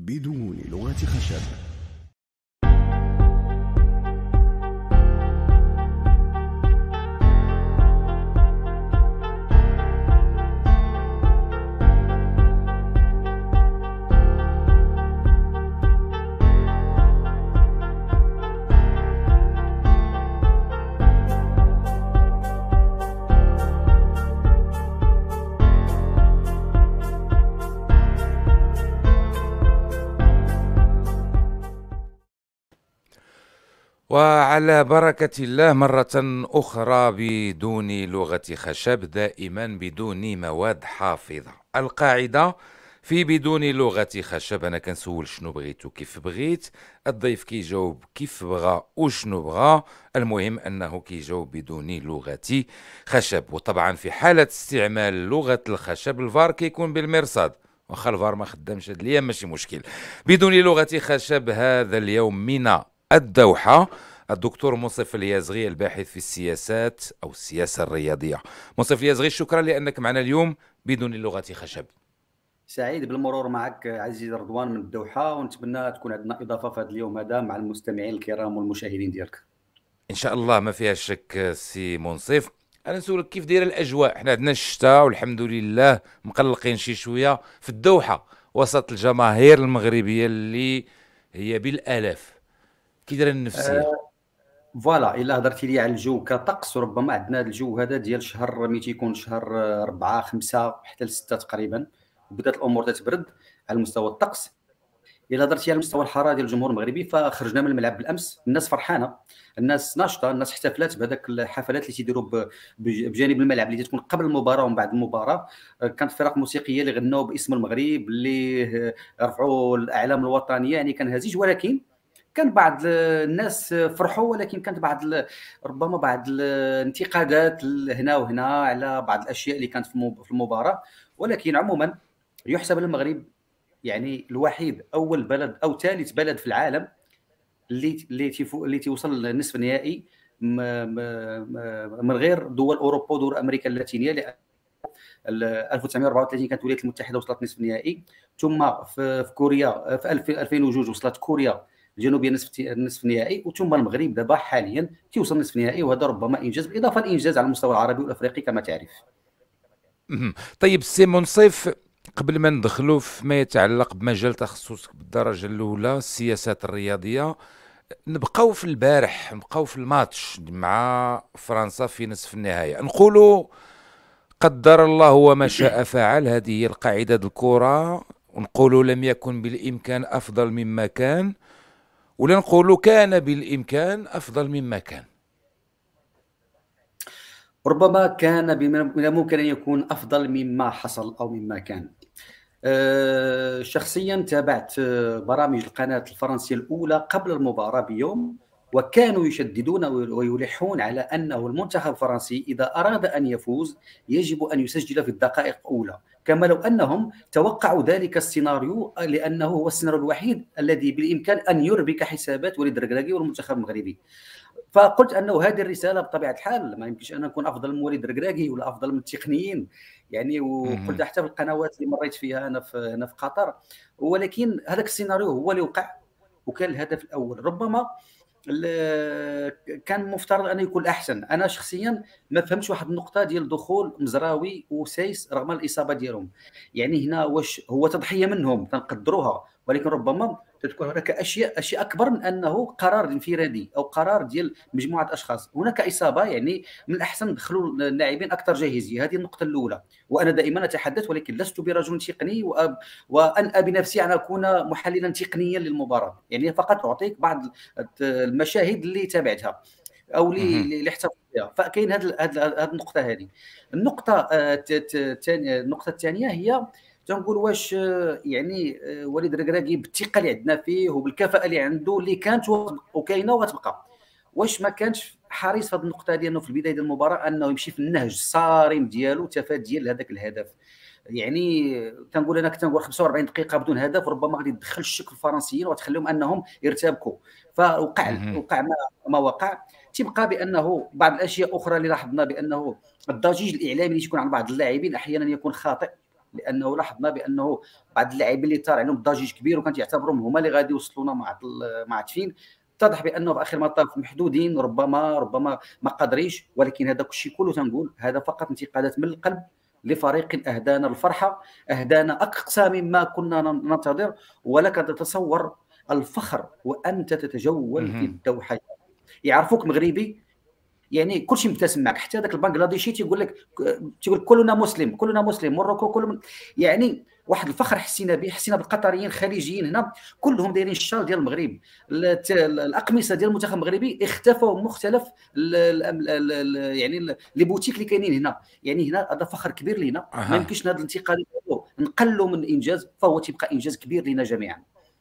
بدون لغة خشب. وعلى بركة الله مرة أخرى بدون لغة خشب، دائما بدون مواد حافظة. القاعدة في بدون لغة خشب، أنا كنسول شنو بغيت وكيف بغيت، الضيف كيجاوب كيف بغى وشنو بغى، المهم أنه كيجاوب بدون لغة خشب. وطبعا في حالة استعمال لغة الخشب الفار كيكون بالمرصاد، واخا الفار ما خدامش هاد الأيام ماشي مشكل. بدون لغة خشب هذا اليوم من الدوحة الدكتور منصف اليازغي، الباحث في السياسات أو السياسة الرياضية. منصف اليازغي، شكرا لأنك معنا اليوم بدون لغة خشب. سعيد بالمرور معك عزيزي رضوان من الدوحة، ونتمنى تكون عندنا إضافة في هذا اليوم هذا مع المستمعين الكرام والمشاهدين ديالك. إن شاء الله ما فيها شك. سي منصف، أنا نسولك كيف دايرة الأجواء؟ احنا عندنا الشتاء والحمد لله، مقلقين شي شوية في الدوحة وسط الجماهير المغربية اللي هي بالآلاف. كي دايرة النفسية؟ فوالا، الا هضرتي لي على الجو كطقس، ربما عندنا هذا الجو هذا ديال شهر ملي تيكون شهر 4 5 حتى ل 6 تقريبا، وبدات الامور تتبرد على مستوى الطقس. الا هضرتي على مستوى الحراره ديال الجمهور المغربي، فخرجنا من الملعب بالامس، الناس فرحانه، الناس ناشطه، الناس احتفلت بهذاك الحفلات اللي تيديروا بجانب الملعب اللي تكون قبل المباراه ومن بعد المباراه. كانت فرق موسيقيه اللي غناو باسم المغرب، اللي رفعوا الاعلام الوطنيه، يعني كان هزيج. ولكن كان بعض الناس فرحوا، ولكن كانت ربما بعض الانتقادات هنا وهنا على بعض الاشياء اللي كانت في المباراه. ولكن عموما يحسب المغرب يعني الوحيد، اول بلد او ثالث بلد في العالم اللي توصل للنصف النهائي من غير دول اوروبا ودول امريكا اللاتينيه، لان 1934 كانت الولايات المتحده وصلت نصف النهائي، ثم في كوريا في 2002 وصلت كوريا الجنوبيه نصف النهائي، وثم المغرب دابا حاليا توصل نصف النهائي. وهذا ربما انجاز، بالاضافه للانجاز على المستوى العربي والافريقي كما تعرف. طيب سي منصف، قبل ما ندخلوا فيما يتعلق بمجال تخصصك بالدرجة الأولى السياسات الرياضية، نبقاو في البارح، نبقاو في الماتش مع فرنسا في نصف النهاية، نقولوا قدر الله وما شاء فعل، هذه هي القاعدة الكرة، ونقولوا لم يكن بالإمكان أفضل مما كان، ولا نقولوا كان بالإمكان أفضل مما كان؟ ربما كان من الممكن أن يكون أفضل مما حصل أو مما كان. شخصيا تابعت برامج القناة الفرنسية الأولى قبل المباراة بيوم، وكانوا يشددون ويلحون على أنه المنتخب الفرنسي إذا أراد أن يفوز يجب أن يسجل في الدقائق الأولى، كما لو أنهم توقعوا ذلك السيناريو، لأنه هو السيناريو الوحيد الذي بالإمكان أن يربك حسابات وليد الركراكي والمنتخب المغربي. فقلت انه هذه الرساله بطبيعه الحال ما يمكنش ان نكون افضل من وليد الركراكي ولا افضل من التقنيين يعني، وقلت حتى في القنوات اللي مريت فيها انا في قطر. ولكن هذاك السيناريو هو اللي وقع، وكان الهدف الاول ربما كان مفترض ان يكون احسن. انا شخصيا ما فهمتش واحد النقطه ديال دخول مزراوي وسايس رغم الاصابه ديالهم. يعني هنا واش هو تضحيه منهم تنقدروها، ولكن ربما تكون هناك اشياء اكبر من انه قرار انفرادي او قرار ديال مجموعه اشخاص. هناك اصابه، يعني من الاحسن ندخلوا اللاعبين اكثر جاهزيه، هذه النقطه الاولى. وانا دائما اتحدث، ولكن لست برجل تقني وانأى بنفسي ان اكون محللا تقنيا للمباراه، يعني فقط اعطيك بعض المشاهد اللي تابعتها او اللي احتفظت بها. فكاين هذه النقطه هذه. النقطه الثانيه، النقطه الثانيه هي تنقول واش يعني وليد الركراكي بالثقه اللي عندنا فيه وبالكفاءه اللي عنده اللي كانت وكاينه وغتبقى، واش ما كانش حريص في هذه النقطه ديالنا في البدايه ديال المباراه انه يمشي في النهج الصارم ديالو تفاديا لهذاك الهدف؟ يعني كنقول انا كنت نقول 45 دقيقه بدون هدف ربما غادي تدخل الشك في الفرنسيين وتخليهم انهم يرتبكوا. فوقع ما وقع. تبقى بانه بعض الاشياء اخرى اللي لاحظنا بانه الضجيج الاعلامي اللي يكون عن بعض اللاعبين احيانا يكون خاطئ، لانه لاحظنا بانه بعض اللاعبين اللي طار عليهم ضجيج كبير وكانت يعتبرهم هما اللي غادي يوصلونا مع تفين، اتضح بانه في اخر المطاف محدودين، ربما ما قادريش. ولكن هذا كلشي كله تنقول هذا فقط انتقادات من القلب لفريق اهدانا الفرحه، اهدانا اقصى مما كنا ننتظر. ولك تتصور الفخر وانت تتجول في الدوحه، يعرفوك مغربي يعني كل شيء مبتسم معك، حتى ذاك البنغلاديشي تيقول كلنا مسلم، كلنا مسلم، موروكو يعني واحد الفخر حسينا به. حسينا بالقطريين الخليجيين هنا كلهم دايرين الشال ديال المغرب، الاقمصه ديال المنتخب المغربي اختفوا مختلف يعني لي بوتيك اللي كاينين هنا. يعني هنا هذا فخر كبير لينا، ما يمكنش هذا الانتقاد نقلوا من الانجاز، فهو تيبقى انجاز كبير لينا جميعا.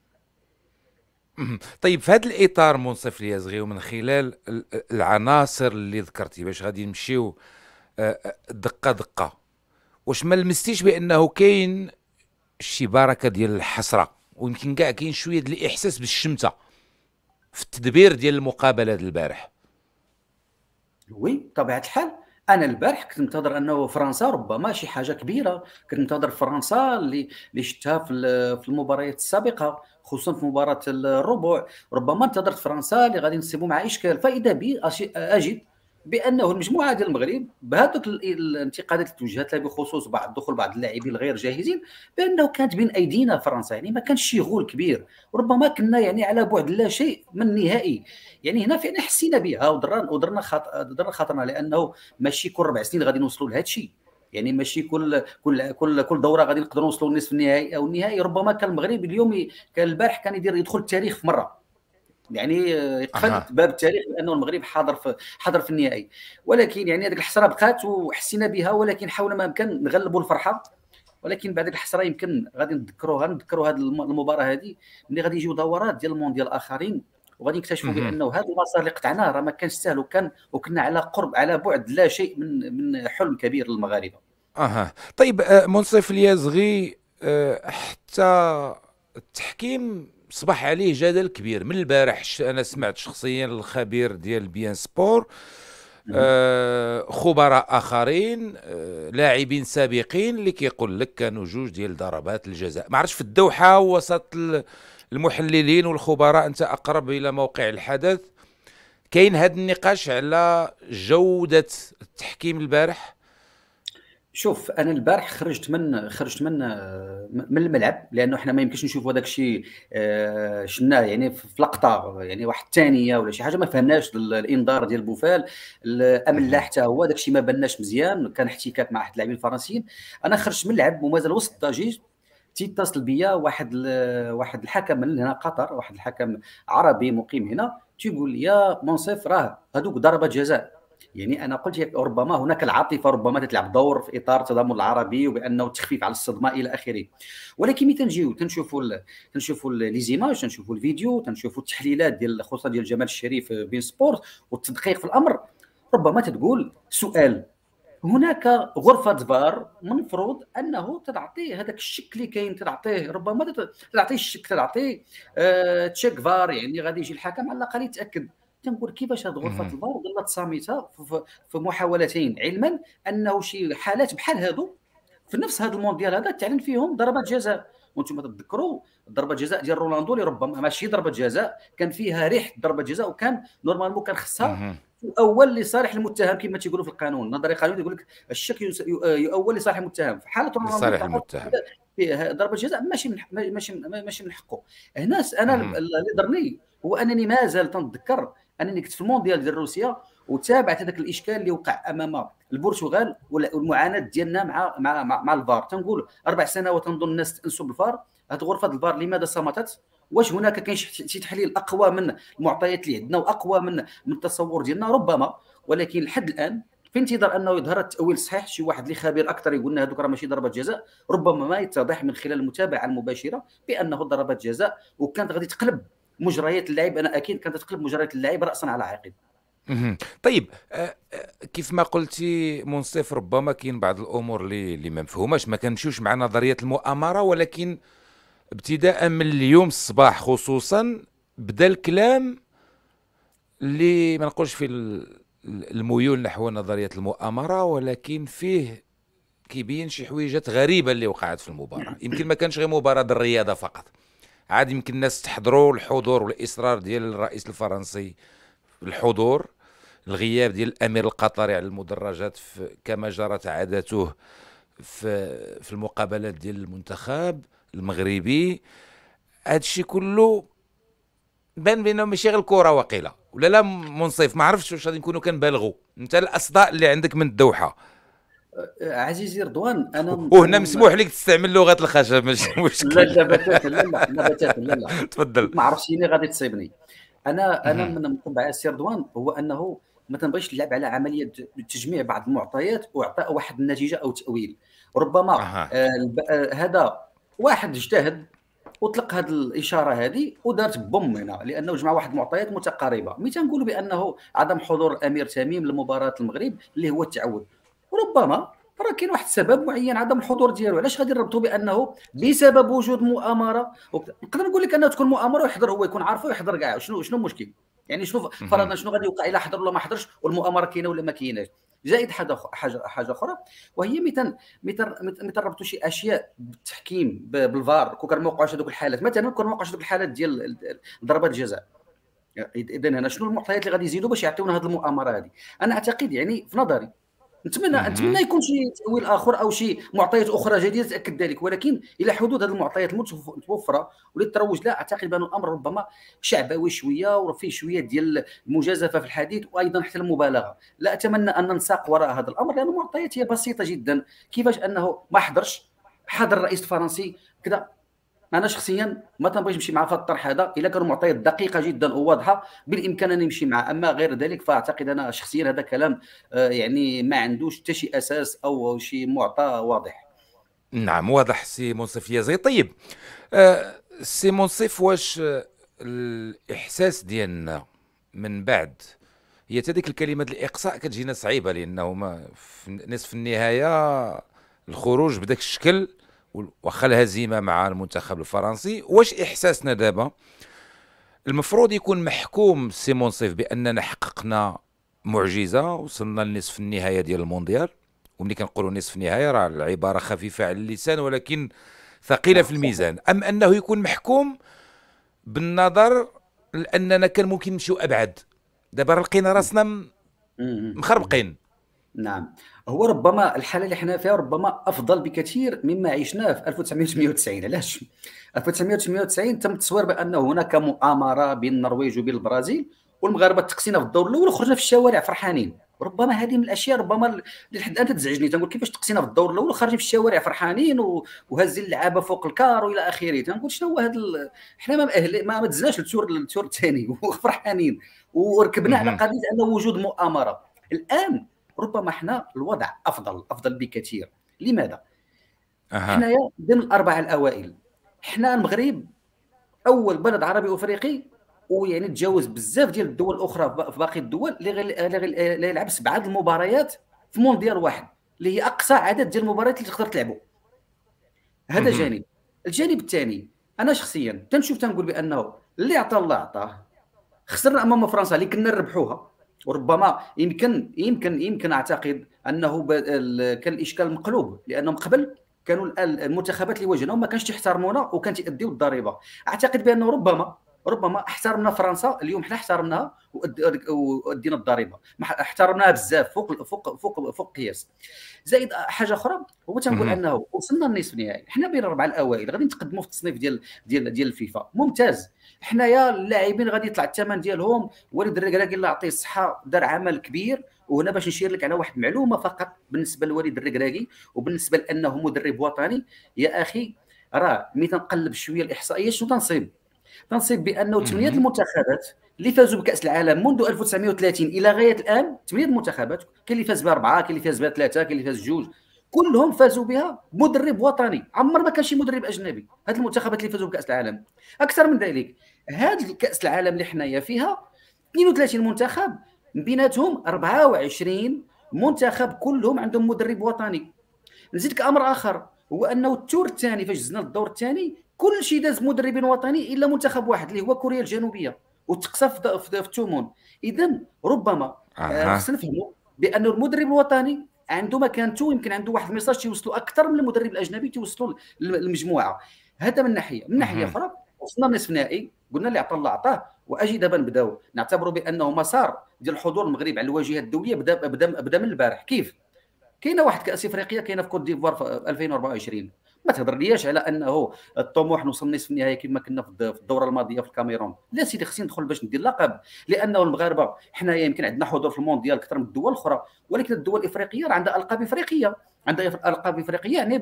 طيب في هذا الاطار منصف لي صغير، ومن خلال العناصر اللي ذكرتي باش غادي نمشيو دقه دقه، واش ما لمستيش بانه كاين شي بركه ديال الحسره، ويمكن كاع كاين شويه ديال الاحساس بالشمته في التدبير ديال المقابله ديال البارح؟ وي بطبيعه الحال. انا البارح كنت منتظر انه فرنسا ربما شي حاجه كبيره، كنت منتظر فرنسا اللي شفتها في المباريات السابقه، خصوصا في مباراه الربع. ربما انتظرت فرنسا اللي غادي نصيبوا مع اشكال، فاذا بي اجد بانه المجموعه ديال المغرب بهذوك الانتقادات اللي توجهت لها بخصوص بعض دخول بعض اللاعبين الغير جاهزين، بانه كانت بين ايدينا فرنسا، يعني ما كانش شي غول كبير، وربما كنا يعني على بعد لا شيء من النهائي. يعني هنا فعلا حسينا بها ودرنا خاطرنا، لانه ماشي كل 4 سنين غادي نوصلوا لهذا الشيء. يعني ماشي كل دوره غادي نقدروا نوصلوا للنصف النهائي او النهائي. ربما كان المغرب اليوم، كان البارح كان يدخل التاريخ في مره، يعني يقفل باب التاريخ لانه المغرب حاضر في النهائي. ولكن يعني هذيك الحسره بقات وحسينا بها، ولكن حاولنا ما امكن نغلبوا الفرحه. ولكن بعد الحسره يمكن غادي نذكروا هذه المباراه هذه ملي غادي يجيو دورات ديال المونديال اخرين، وغادي نكتشفوا بانه هذا المسار اللي قطعناه راه ما كانش سهل، وكنا على بعد لا شيء من حلم كبير للمغاربه. طيب منصف اليازغي، حتى التحكيم صبح عليه جدل كبير من البارح. انا سمعت شخصيا الخبير ديال بيان سبور، خبراء اخرين، لاعبين سابقين اللي كيقول لك كانوا 2 ديال ضربات الجزاء. ما عرفتش في الدوحه وسط المحللين والخبراء، انت اقرب الى موقع الحدث، كاين هذا النقاش على جوده التحكيم البارح؟ شوف انا البارح خرجت من الملعب، لانه احنا ما يمكنش نشوفوا هذاك الشيء شناه يعني في لقطه، يعني واحد الثانيه ولا شي حاجه ما فهمناش الانذار ديال بوفال ام لا، حتى هو داك الشيء ما بناش مزيان، كان احتكاك مع احد اللاعبين الفرنسيين. انا خرجت من اللعب ومازال وسط الضجيج تيتصل بيا واحد الحكم من هنا قطر، واحد الحكم عربي مقيم هنا، تيقول لي يا منصف راه هذوك ضربات جزاء. يعني انا قلت ربما هناك العاطفه ربما تلعب دور في اطار التضامن العربي، وبانه التخفيف على الصدمه الى اخره. ولكن ملي تنجيو تنشوفوا لي زيماج، تنشوفوا الفيديو، تنشوفوا التحليلات ديال خصوصا ديال جمال الشريف بين سبورت والتدقيق في الامر، ربما تقول سؤال، هناك غرفه فار المفروض انه تعطيه هذاك الشك اللي كاين، تعطيه ربما تعطيه الشك، تعطيه تشيك فار، يعني غادي يجي الحكم على الاقل يتاكد. تنقول كيفاش هذه غرفه الفار ظلت صامته في محاولتين، علما انه شي حالات بحال هادو في نفس هذا المونديال هذا تعلن فيهم ضربات جزاء. وانتم تذكروا ضربه جزاء ديال رونالدو اللي ربما ماشي ضربه جزاء، كان فيها ريحه ضربه جزاء، وكان نورمالمون كان خصها يؤول لصالح المتهم كما تيقولوا في القانون، النظري القانوني يقول لك الشك يؤول لصالح المتهم. في حاله لصالح المتهم في ضربه جزاء ماشي من حقه. هنا انا اللي ضرني هو انني ما زال تنتذكر انني كنت في المونديال ديال روسيا وتابعت هذاك الاشكال اللي وقع امام البرتغال والمعاناه ديالنا مع الفار. تنقول 4 سنوات تنظن الناس تنسب الفار، هذه غرفه الفار لماذا صمتت؟ واش هناك كاين شي تحليل اقوى من المعطيات اللي عندنا واقوى من التصور ديالنا؟ ربما. ولكن لحد الان في انتظار انه يظهر التاويل الصحيح، شي واحد اللي خبير اكثر يقول لنا هذوك راه ماشي ضربات جزاء، ربما ما يتضح من خلال المتابعه المباشره بانه ضربات جزاء، وكانت غادي تقلب مجريات اللعب. انا اكيد كانت تقلب مجريات اللعب راسا على عقب. طيب كيف ما قلتي منصف، ربما كاين بعض الامور اللي ما مفهوماش، ما كنمشيوش مع نظريه المؤامره، ولكن ابتداء من اليوم الصباح خصوصا بدا الكلام اللي ما نقولش في الميول نحو نظريه المؤامره، ولكن فيه كيبين شي حويجات غريبه اللي وقعت في المباراه. يمكن ما كانش غير مباراه الرياضه فقط، عاد يمكن الناس تحضروا الحضور والاصرار ديال الرئيس الفرنسي، الحضور، الغياب ديال الامير القطري على المدرجات كما جرت عادته في المقابلات ديال المنتخب المغربي. هذا الشيء كله بان بانه ماشي غير الكره وقيله ولا لا منصف. ما عرفتش واش غادي نكونوا كنبالغوا. انت الاصداء اللي عندك من الدوحه، عزيزي رضوان، وهنا مسموح لك تستعمل لغه الخشب، ماشي لا مشكل. لا بتاتا، لا بتاتا، لا تفضل. ما عرفتيني غادي تصيبني. انا من طبع السي رضوان هو انه ما تنبغيش نلعب على عمليه تجميع بعض المعطيات واعطاء واحد النتيجه او تاويل. ربما اها. هذا واحد اجتهد وطلق هذه الاشاره هذه ودارت بوم هنا، لانه جمع واحد المعطيات متقاربه. مي تنقولوا بانه عدم حضور الامير تميم لمباراه المغرب اللي هو التعود، وربما راه كاين واحد السبب معين عدم الحضور ديالو. علاش غادي نربطوا بانه بسبب وجود مؤامره؟ نقدر نقول لك انها تكون مؤامره ويحضر، هو يكون عارفه ويحضر كاع. شنو المشكل؟ يعني شنو فرضنا شنو غادي يوقع الا حضر ولا ما حضرش والمؤامره كاينه ولا ما كايناش؟ زائد حاجه اخرى، وهي متى نربطوا شي اشياء بالتحكيم بالفار. كون كان ما وقعوش هذوك الحالات، مثلا كون ما وقعوش هذوك الحالات ديال ضربات الجزاء، اذا هنا شنو المعطيات اللي غادي يزيدوا باش يعطيونا هذه المؤامره هذه؟ انا اعتقد يعني في نظري نتمنى يكون شي تاويل اخر او شي معطيات اخرى جديده تاكد ذلك، ولكن الى حدود هذه المعطيات المتوفره والتروج لا اعتقد بان الامر ربما شعبوي شويه وفيه شويه ديال المجازفه في الحديث وايضا حتى المبالغه. لا اتمنى ان ننساق وراء هذا الامر لان المعطيات هي بسيطه جدا. كيفاش انه ما حضرش، حضر الرئيس الفرنسي كذا. انا شخصيا ما تنبغيش نمشي مع هذا الطرح هذا. الا كانوا معطيات دقيقه جدا وواضحه بالامكان ان نمشي معه، اما غير ذلك فاعتقد انا شخصيا هذا كلام يعني ما عندوش حتى شي اساس او شي معطى واضح. نعم واضح سي منصف يازي. طيب سي منصف، واش الاحساس ديالنا من بعد هي تديك الكلمه الاقصاء كتجينا صعيبه، لانه ما في نصف النهايه الخروج بداك الشكل واخا الهزيمه مع المنتخب الفرنسي، واش احساسنا دابا المفروض يكون محكوم سي منصف باننا حققنا معجزه وصلنا لنصف النهايه ديال المونديال؟ وملي كنقولوا نصف النهايه راه العباره خفيفه على اللسان ولكن ثقيله في الميزان، ام انه يكون محكوم بالنظر لاننا كان ممكن نمشيو ابعد؟ دابا لقينا راسنا مخربقين. نعم، هو ربما الحاله اللي حنا فيها ربما افضل بكثير مما عشناه في 1998. علاش 1998 تم التصوير بانه هناك مؤامره بين النرويج وبين البرازيل والمغاربه تقسينا في الدور الاول وخرجنا في الشوارع فرحانين. ربما هذه من الاشياء ربما اللي لحد الان تزعجني. تنقول كيفاش تقسينا في الدور الاول وخارجين في الشوارع فرحانين وهازين اللعابه فوق الكار والى اخره. تنقول شنو هو هذا حنا ما دزناش التور الثاني وفرحانين وركبنا على قضيه انه وجود مؤامره. الان ربما احنا الوضع افضل بكثير. لماذا؟ حنايا ضمن الاربعه الاوائل. حنا المغرب اول بلد عربي افريقي ويعني تجاوز بزاف ديال الدول الاخرى في باقي الدول اللي يلعب 7 المباريات في مونديال واحد، اللي هي اقصى عدد ديال المباريات اللي تقدر تلعبوا. هذا جانب. الجانب الثاني، انا شخصيا تنقول بانه اللي عطى الله عطاه. خسرنا امام فرنسا اللي كنا نربحوها، وربما يمكن اعتقد انه كان الاشكال مقلوب، لانهم قبل كانوا المنتخبات اللي واجهناهم ما كانش تحترمونا وكانت يؤديوا الضريبه. اعتقد بانه ربما احترمنا فرنسا اليوم، حنا احترمناها وادينا الضريبه، احترمناها بزاف فوق قياس. زائد حاجه اخرى، هو تنقول انه وصلنا للنصف النهائي، حنا بين الاربعه الاوائل غادي نتقدموا في التصنيف ديال الفيفا. ممتاز. حنايا اللاعبين غادي يطلع الثمن ديالهم. وليد الركراكي الله يعطيه الصحه دار عمل كبير. وهنا باش نشير لك على واحد المعلومه فقط بالنسبه لوليد الركراكي وبالنسبه لانه مدرب وطني. يا اخي راه ملي تنقلب شويه الاحصائيات شنو تنصيب بانه 8 المنتخبات اللي فازوا بكاس العالم منذ 1930 الى غايه الان، 8 المنتخبات، كاين اللي فاز باربعه، كاين اللي فاز بثلاثه، كاين اللي فاز بجوج، كلهم فازوا بها مدرب وطني. عمر ما كان شي مدرب اجنبي. هاد المنتخبات اللي فازوا بكاس العالم. اكثر من ذلك، هاد الكاس العالم اللي حنايا فيها 32 منتخب، من بيناتهم 24 منتخب كلهم عندهم مدرب وطني. نزيدك امر اخر، هو انه التور الثاني فاش زدنا الدور الثاني كل شيء داز مدرب وطني الا منتخب واحد اللي هو كوريا الجنوبيه وتقصى في التومون. اذا ربما خصنا نفهموا بان المدرب الوطني عنده مكانته، يمكن عنده واحد الميساج تيوصلوا اكثر من المدرب الاجنبي تيوصلوا للمجموعه. هذا من ناحيه. من ناحيه مهم. اخرى وصلنا لنصف النهائي، قلنا اللي عطى الله عطاه، واجي دابا نبداو نعتبروا بانه مسار ديال الحضور المغرب على الواجهه الدوليه بدا من البارح. كيف؟ كاينه واحد كاس افريقيا كاينه في كوت ديفوار في 2024. ما تهضر لياش على انه الطموح نوصل نصف النهائي كما كنا في الدوره الماضيه في الكاميرون. لا سيدي، خصني ندخل باش ندير لقب، لانه المغاربه حنايا يمكن عندنا حضور في المونديال اكثر من الدول الاخرى، ولكن الدول الافريقيه راه عندها القاب افريقيه، عندها القاب افريقيه، يعني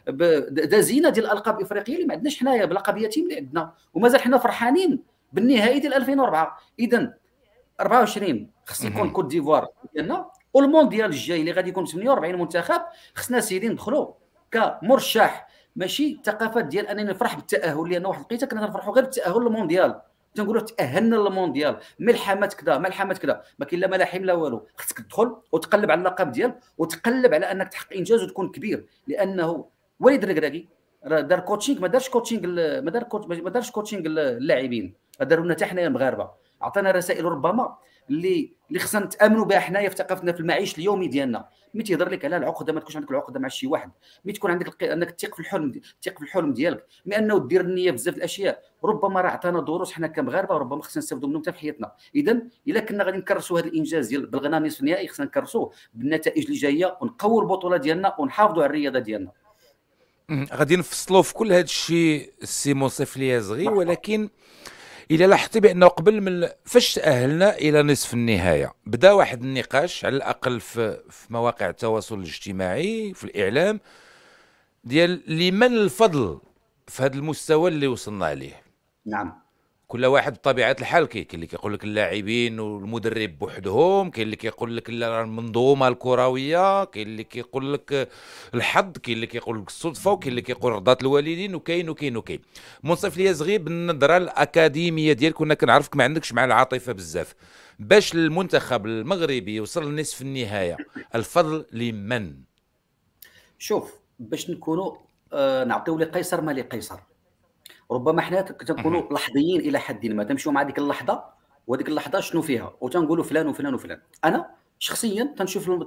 دازينه ديال الالقاب الافريقيه اللي ما عندناش حنايا بلقب يتيم اللي عندنا، ومازال حنا فرحانين بالنهائي ديال 2004. اذا 24 خص يكون مهم. كوت ديفوار ديالنا، والمونديال الجاي اللي غادي يكون 48 منتخب خصنا سيدي ندخلوا كمرشح، ماشي ثقافات ديال انني نفرح بالتاهل، لان واحد الوقيته كنا نفرحوا غير بالتاهل للمونديال، تنقولوا تاهلنا للمونديال، ملحمات كذا ملحمات كذا، ما كاين لا ملاحم لا والو. خصك تدخل وتقلب على اللقب ديالك، وتقلب على انك تحقق انجاز وتكون كبير، لانه وليد الركراكي راه دار كوتشينغ، ما دارش كوتشينغ ما دارش كوتشينغ اللاعبين، داروا لنا حتى حنايا المغاربه، عطانا رسائل ربما اللي خصنا نتامنوا بها حنايا في ثقافتنا في المعيش اليومي ديالنا. ملي تيهضر لك على العقده، ما تكونش عندك العقده مع شي واحد، ملي تكون عندك انك تثق في الحلم، تثق في الحلم ديالك، بانه دير النيه بزاف الاشياء، ربما راه عطانا دروس حنا كمغاربه، ربما خصنا نستافدوا منهم حتى في حياتنا. اذا الا كنا غادي نكرسوا هذا الانجاز ديال بلغنا نصف النهائي، خصنا نكرسوه بالنتائج اللي جايه، ونقووا البطوله ديالنا، ونحافظوا على الرياضه ديالنا. غادي نفصلوا في كل هذا الشيء السي منصف اليازغي، مرحبا. ولكن إلا لاحظتي بأنه قبل من فاش تأهلنا إلى نصف النهاية بدا واحد النقاش على الأقل في مواقع التواصل الاجتماعي في الإعلام ديال لمن الفضل في هذا المستوى اللي وصلنا ليه. نعم. كل واحد بطبيعة الحال كاين اللي كيقول لك اللاعبين والمدرب بوحدهم، كاين اللي كيقول لك لا المنظومة الكروية، كاين اللي كيقول لك الحظ، كاين اللي كيقول لك الصدفة، وكاين اللي كيقول رضات الوالدين، وكاين. منصف اليازغي بالنظرة الأكاديمية ديالك، كنا كنعرفك ما عندكش مع العاطفة بزاف، باش المنتخب المغربي يوصل لنصف النهاية الفضل لمن؟ شوف، باش نكونوا نعطيو لقيصر ما لقيصر، ربما حنا مهم. تنكونوا لحظيين الى حد ما، تمشيو مع ديك اللحظه، وهذيك اللحظه شنو فيها، وتنقولوا فلان وفلان وفلان. انا شخصيا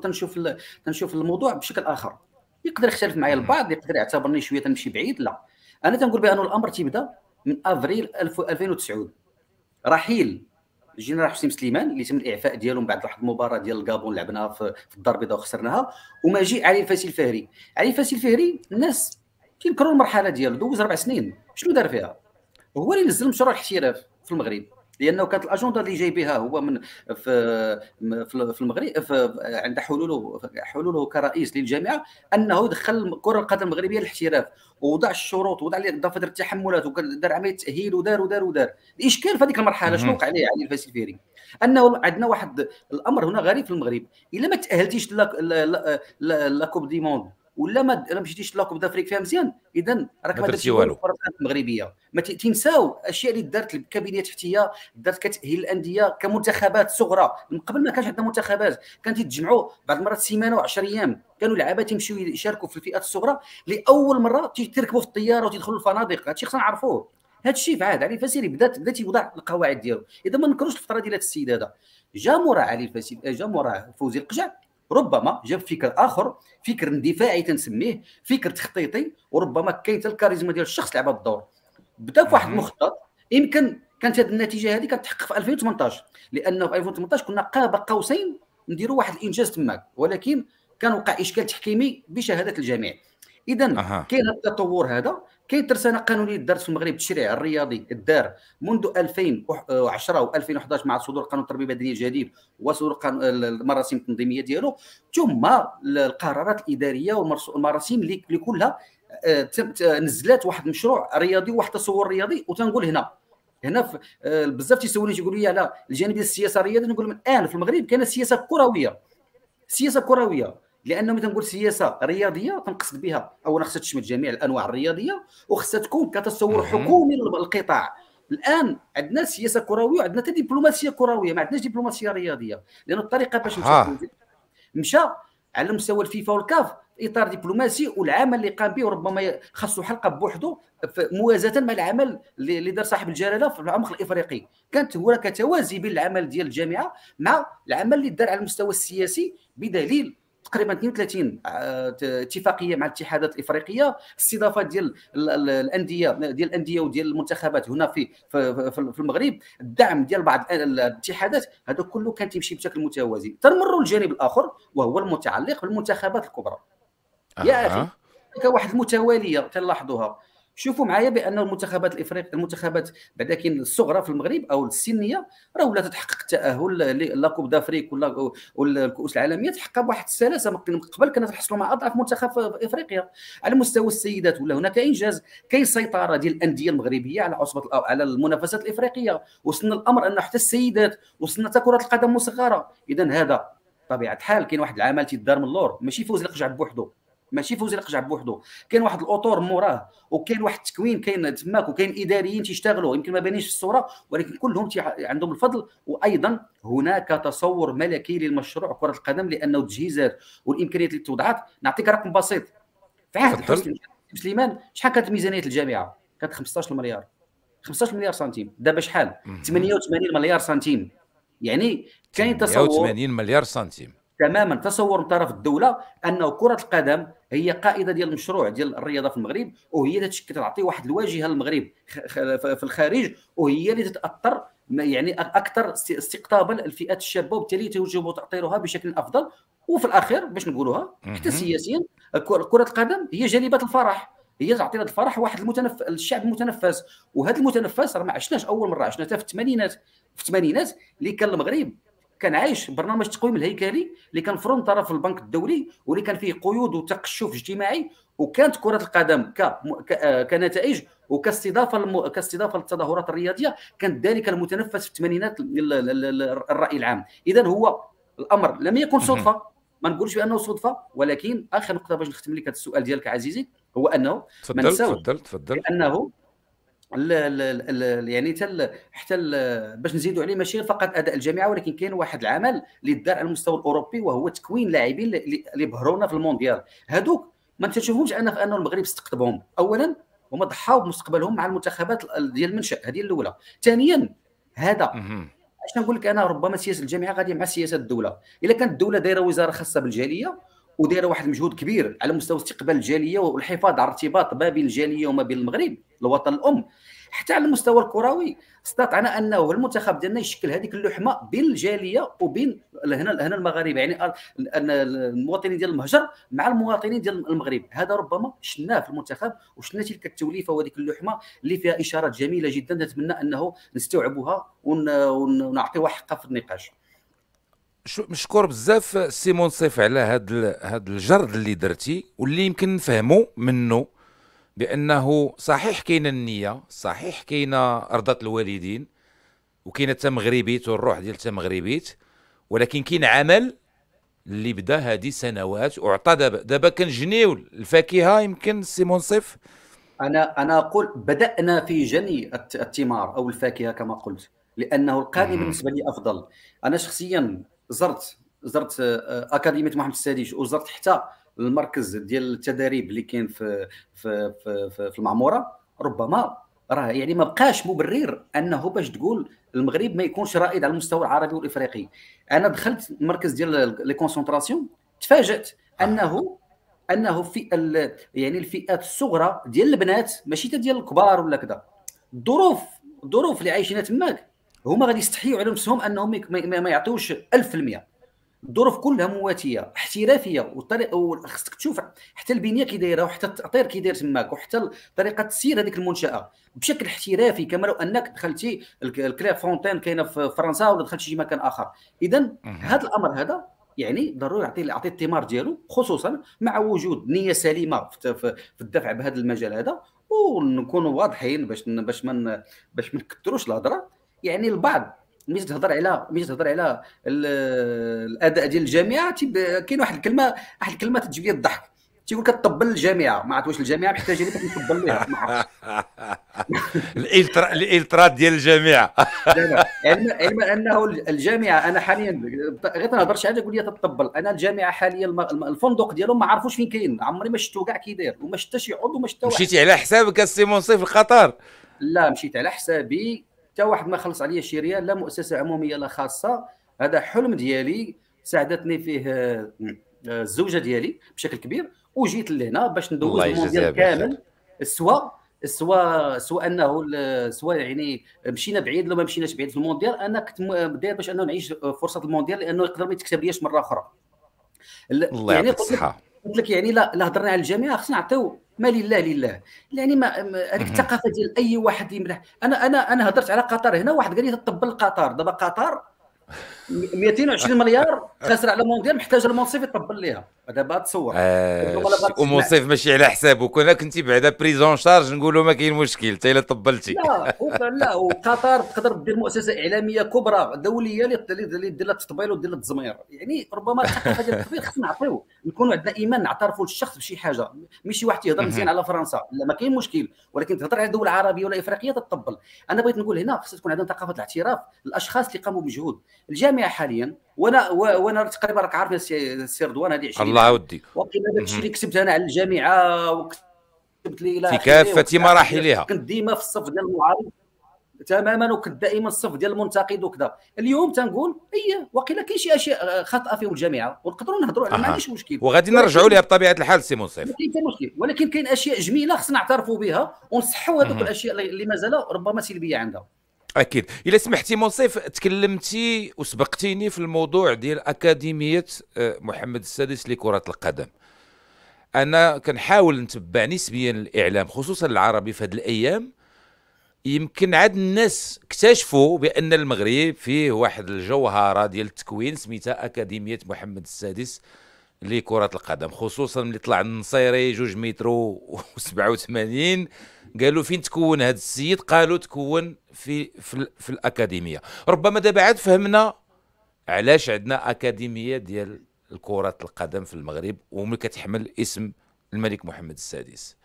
تنشوف الموضوع بشكل اخر. يقدر يختلف معايا مهم. البعض، يقدر يعتبرني شويه تنمشي بعيد، لا، انا تنقول بان الامر تيبدا من افريل 2009، رحيل الجنرال حسين سليمان اللي تم الاعفاء ديالو من بعد واحد المباراه ديال الكابون لعبناها في الدار البيضاء وخسرناها، ومجيء علي الفاسي الفهري. علي الفاسي الفهري الناس كينكروا المرحله ديالو، دوز 4 سنين، شنو دار فيها؟ هو اللي نزل مشروع الاحتراف في المغرب، لانه كانت الاجنده اللي جاي بها هو من في المغرب، عند حلوله كرئيس للجامعه، انه يدخل كره القدم المغربيه للاحتراف، ووضع الشروط، ووضع فتره التحملات، ودار عمليه تاهيل، ودار. الاشكال في هذيك المرحله شنو مهم. وقع عليه علي الفاسي الفيري؟ انه عندنا واحد الامر هنا غريب في المغرب، الا ما تاهلتيش لا كوب دي موند، ولا ما مشيتيش لاكوب دافريك فيها مزيان، اذا راك ما ما درتي درتي والو والو. في الكره المغربيه. ما تنساو الاشياء اللي دارت الكابينيه تحتيه، دارت كتاهيل الانديه كمنتخبات صغرى. من قبل ما كانش عندنا منتخبات، كانت يتجمعوا بعض المرات سيمانه و10 ايام، كانوا لعابه تيمشيو يشاركوا في الفئات الصغرى لاول مره، تركبوا في الطياره وتدخلوا الفنادق. هادشي خصنا نعرفوه. هذا الشيء في عهد علي الفاسيري بدا تيوضع القواعد ديالو. اذا ما نكروش الفتره ديال هذا السيد هذا، جا مورا علي الفاسيري، جا مورا فوزي القجع، ربما جاب فكر اخر، فكر اندفاعي تنسميه، فكر تخطيطي، وربما كاين حتى الكاريزما ديال الشخص لعب الدور. بدا في واحد مهم. المخطط، يمكن كانت هذه النتيجه هذه كتحقق في 2018، لانه في 2018 كنا قاب قوسين نديروا واحد الانجاز تماك، ولكن كان وقع اشكال تحكيمي بشهاده الجميع. اذا أها. كاين التطور هذا، كاين ترسانه قانونيه دارت في المغرب، التشريع الرياضي الدار منذ 2010 و2011 مع صدور قانون التربيه البدنيه الجديد وصدور المراسيم التنظيميه ديالو، ثم القرارات الاداريه والمراسيم اللي كلها نزلات واحد المشروع رياضي وواحد التصور رياضي. وتنقول هنا بزاف تيسولوني تيقولوا لي على الجانب ديال السياسه الرياضيه، نقول لهم الان في المغرب كاينه سياسه كرويه، سياسه كرويه، لانه ملي تنقول سياسه رياضيه تنقصد بها اولا خصها تشمل جميع الانواع الرياضيه، وخصها تكون كتصور مهم. حكومي للقطاع. الان عندنا سياسه كرويه وعندنا حتى دبلوماسيه كرويه، ما عندناش دبلوماسيه رياضيه، لان الطريقه باش أها. مشى على مستوى الفيفا والكاف في اطار دبلوماسي، والعمل اللي قام به ربما خاصه حلقه بوحده موازاه مع العمل اللي دار صاحب الجلاله في العمق الافريقي. كانت هناك توازي بين العمل ديال الجامعه مع العمل اللي دار على المستوى السياسي، بدليل تقريبا 32 اتفاقيه مع الاتحادات الافريقيه، استضافه ديال الانديه وديال المنتخبات هنا في المغرب، الدعم ديال بعض الاتحادات، هذا كله كان تيمشي بشكل متوازي. تنمروا للجانب الاخر وهو المتعلق بالمنتخبات الكبرى. يا اخي، اها. واحد المتواليه تلاحظوها. شوفوا معايا بان المنتخبات الافريقيه، المنتخبات بعدا كاين الصغرى في المغرب او السنيه، راه ولا تتحقق التاهل لا كوب دافريك ولا الكؤوس العالميه تحقق بواحد السلاسه. من قبل كنا نحصلوا مع اضعف منتخب في افريقيا. على مستوى السيدات ولا هناك انجاز، كاين سيطره ديال الانديه المغربيه على على المنافسات الافريقيه. وصلنا الامر ان حتى السيدات، وصلنا حتى كره القدم مصغره. اذا هذا طبيعه الحال كاين واحد العمل تيدار من اللور، ماشي فوز القجع بوحده، ماشي فوزي القجع بوحده، كاين واحد الاطور موراه، وكاين واحد التكوين كاين تماك، وكاين اداريين تيشتغلوا يمكن ما بانيش في الصوره، ولكن كلهم عندهم الفضل. وايضا هناك تصور ملكي للمشروع كره القدم، لانه التجهيزات والامكانيات اللي توضعت. نعطيك رقم بسيط. في عهد تفضل. حسني سليمان شحال كانت ميزانيه الجامعه؟ كانت 15 مليار. 15 مليار سنتيم. دابا شحال؟ 88 مليار سنتيم. يعني كاين تصور 88 مليار سنتيم. تماما، تصور من طرف الدوله انه كره القدم هي قائده ديال المشروع ديال الرياضه في المغرب، وهي اللي تعطي واحد الواجهه للمغرب في الخارج، وهي اللي تتاثر يعني اكثر استقطابا الفئات الشابه، وبالتالي توجب تاطيرها بشكل افضل. وفي الاخير باش نقولوها حتى سياسيا، كره القدم هي جليبه الفرح، هي تعطينا الفرح واحد الشعب المتنفس. وهذا المتنفس راه ما عشناش اول مره، عشنا حتى في الثمانينات. اللي كان المغرب كان عايش برنامج التقويم الهيكلي اللي كان فرض من طرف البنك الدولي، واللي كان فيه قيود وتقشف اجتماعي، وكانت كره القدم كنتائج كاستضافه للتظاهرات الرياضيه كانت ذلك المتنفس في الثمانينات الراي العام. اذا هو الامر لم يكن صدفه، ما نقولش بانه صدفه، ولكن اخر نقطه باش نختم لك هذا السؤال ديالك عزيزي، هو انه ما تفضل نساوش تفضل تفضل. بانه يعني حتى باش نزيدوا عليه ماشي فقط اداء الجامعه، ولكن كاين واحد العمل اللي دار على المستوى الاوروبي، وهو تكوين لاعبين اللي بهرونا في المونديال. هذوك ما تشوفهمش انه المغرب استقطبهم. اولا هما ضحاو بمستقبلهم مع المنتخبات ديال المنشا، هذه الاولى. ثانيا هذا اش نقول لك انا، ربما سياسه الجامعه غاديه مع سياسه الدوله. الا كانت الدوله دايره وزاره خاصه بالجاليه ودايره واحد المجهود كبير على مستوى استقبال الجاليه والحفاظ على الارتباط ما بين الجاليه وما بين المغرب الوطن الام، حتى على المستوى الكروي استطعنا انه المنتخب ديالنا يشكل هذيك اللحمه بين الجاليه وبين هنا المغاربه، يعني المواطنين ديال المهجر مع المواطنين ديال المغرب. هذا ربما شفناه في المنتخب، وشفنا تلك التوليفه وهذيك اللحمه اللي فيها اشارات جميله جدا، نتمنى انه نستوعبها ونعطيوها حقها في النقاش. مشكور بزاف سي منصف على هاد الجرد اللي درتي، واللي يمكن نفهموا منه بانه صحيح كاينه النيه، صحيح كاينه رضا الوالدين، وكاينه حتى مغربيت والروح ديال حتى مغربيت، ولكن كاين عمل اللي بدا هذه سنوات وعطى. دابا كنجنيو الفاكهه يمكن سي منصف. انا اقول بدانا في جني الثمار او الفاكهه كما قلت، لانه القادم بالنسبه لي افضل. انا شخصيا زرت اكاديميه محمد السادس، وزرت حتى المركز ديال التدريب اللي كاين في المعموره. ربما راه يعني ما بقاش مبرر انه باش تقول المغرب ما يكونش رائد على المستوى العربي والافريقي. انا دخلت المركز ديال لي كونسونطراسيون، تفاجات انه في يعني الفئات الصغرى ديال البنات، ماشي حتى ديال الكبار ولا كذا، الظروف اللي عايشينها تماك، هما غادي يستحيوا على نفسهم انهم ما يعطيوش 1000%. الظروف كلها مواتيه احترافيه، وخصك تشوف حتى البنيه كي دايره، وحتى التاطير كي داير تماك، وحتى طريقه تسيير هذيك المنشاه بشكل احترافي، كما لو انك دخلتي الكلير فونتين كاينه في فرنسا ولا دخلتي شي مكان اخر. اذا هذا الامر هذا يعني ضروري يعطي الثمار ديالو، خصوصا مع وجود نيه سليمه في الدفع بهذا المجال هذا، ونكونوا واضحين باش ما نكثروش الهضره. يعني البعض ملي تهضر على الاداء ديال الجامعه، كاين واحد الكلمه تجيب لي الضحك، تيقول كتطبل الجامعه. ما عرفت واش الجامعه محتاجه لي نطبل ليها، ما عرفتش. الالترا ديال الجامعه. علما انه الجامعه، انا حاليا غير تنهضر شي حاجه تقول لي تطبل. انا الجامعه حاليا الفندق ديالهم ما عرفوش فين كاين، عمري ما شفتو كاع كي داير، وما شفت شي عضو، ما شفت واحد. مشيتي على حسابك السي منصف الخطر؟ لا، مشيت على حسابي، حتى واحد ما خلص عليا شي ريال، لا مؤسسه عموميه لا خاصه. هذا حلم ديالي ساعدتني فيه الزوجه ديالي بشكل كبير، وجيت لهنا باش ندوز الله المونديال يجازيها بخير. كامل. سواء انه سواء يعني مشينا بعيد ولا ما مشيناش بعيد في المونديال، انا كنت داير باش انه نعيش فرصه المونديال، لانه يقدر ما يتكتبليش مره اخرى. الله يعني يعطيك قلت لك الصحة. قلت لك يعني لا هضرنا على الجامعه، خصنا نعطيو ما لله لله. يعني هذيك مهم. الثقافه ديال اي واحد يمدح. انا هضرت على قطر هنا، واحد قال لي تطبل قطر. دابا قطر 220 مليار خاسر على مونديال، محتاج المنصف يطبل ليها. دابا تصور ربما لا بغات تسمع. ومنصف ماشي على حسابه، كنا كنتي بعدا بريزون شارج نقولوا ما كاين مشكل حتى الا طبلتي. لا وقطر تقدر دير مؤسسه اعلاميه كبرى دوليه اللي دير لها التطبيل ودير لها التزمير. يعني ربما الثقافه ديال التطبيل خصنا نعطيو، نكونوا عندنا ايمان، نعترفوا للشخص بشي حاجه. ماشي واحد تيهضر مزيان على فرنسا، لا ما كاين مشكل، ولكن تهضر على دوله عربيه ولا افريقيه تطبل. انا بغيت نقول هنا خص تكون عندنا ثقافه الاعتراف للاشخاص اللي قاموا بمجهود. الجامعه حاليا، وانا تقريبا راك عارف السي رضوان، هذه 20 الله عام ودي. وقيل داك الشيء اللي كتبت انا على الجامعه وكتبت لي الى في اخره، كافة وكنت مراحلها. كنت ديما في الصف ديال المعارض تماما، وكنت دائما الصف ديال المنتقد وكذا. اليوم تنقول وقيلا كاين شي اشياء خاطئه فيهم الجامعه ونقدروا نهضروا عليها، ما عنديش مشكل، وغادي نرجعوا لها بطبيعه الحال سي منصف. ما كاين حتى مشكل. ولكن كاين اشياء جميله خصنا نعترفوا بها ونصحوا هذوك الاشياء اللي مازال ربما سلبيه عندها. اكيد. الا سمحتي منصف، تكلمتي وسبقتيني في الموضوع ديال اكاديميه محمد السادس لكره القدم. انا كنحاول نتبع نسبيا الاعلام خصوصا العربي في هذه الايام. يمكن عاد الناس اكتشفوا بان المغرب فيه واحد الجوهره ديال التكوين سميتها اكاديميه محمد السادس لكره القدم، خصوصا ملي طلع النصيري 2 متر و87. قالوا فين تكون هذا السيد؟ قالوا تكون في الاكاديميه. ربما دابا عاد فهمنا علاش عندنا اكاديميه ديال كره القدم في المغرب وملي كتحمل اسم الملك محمد السادس.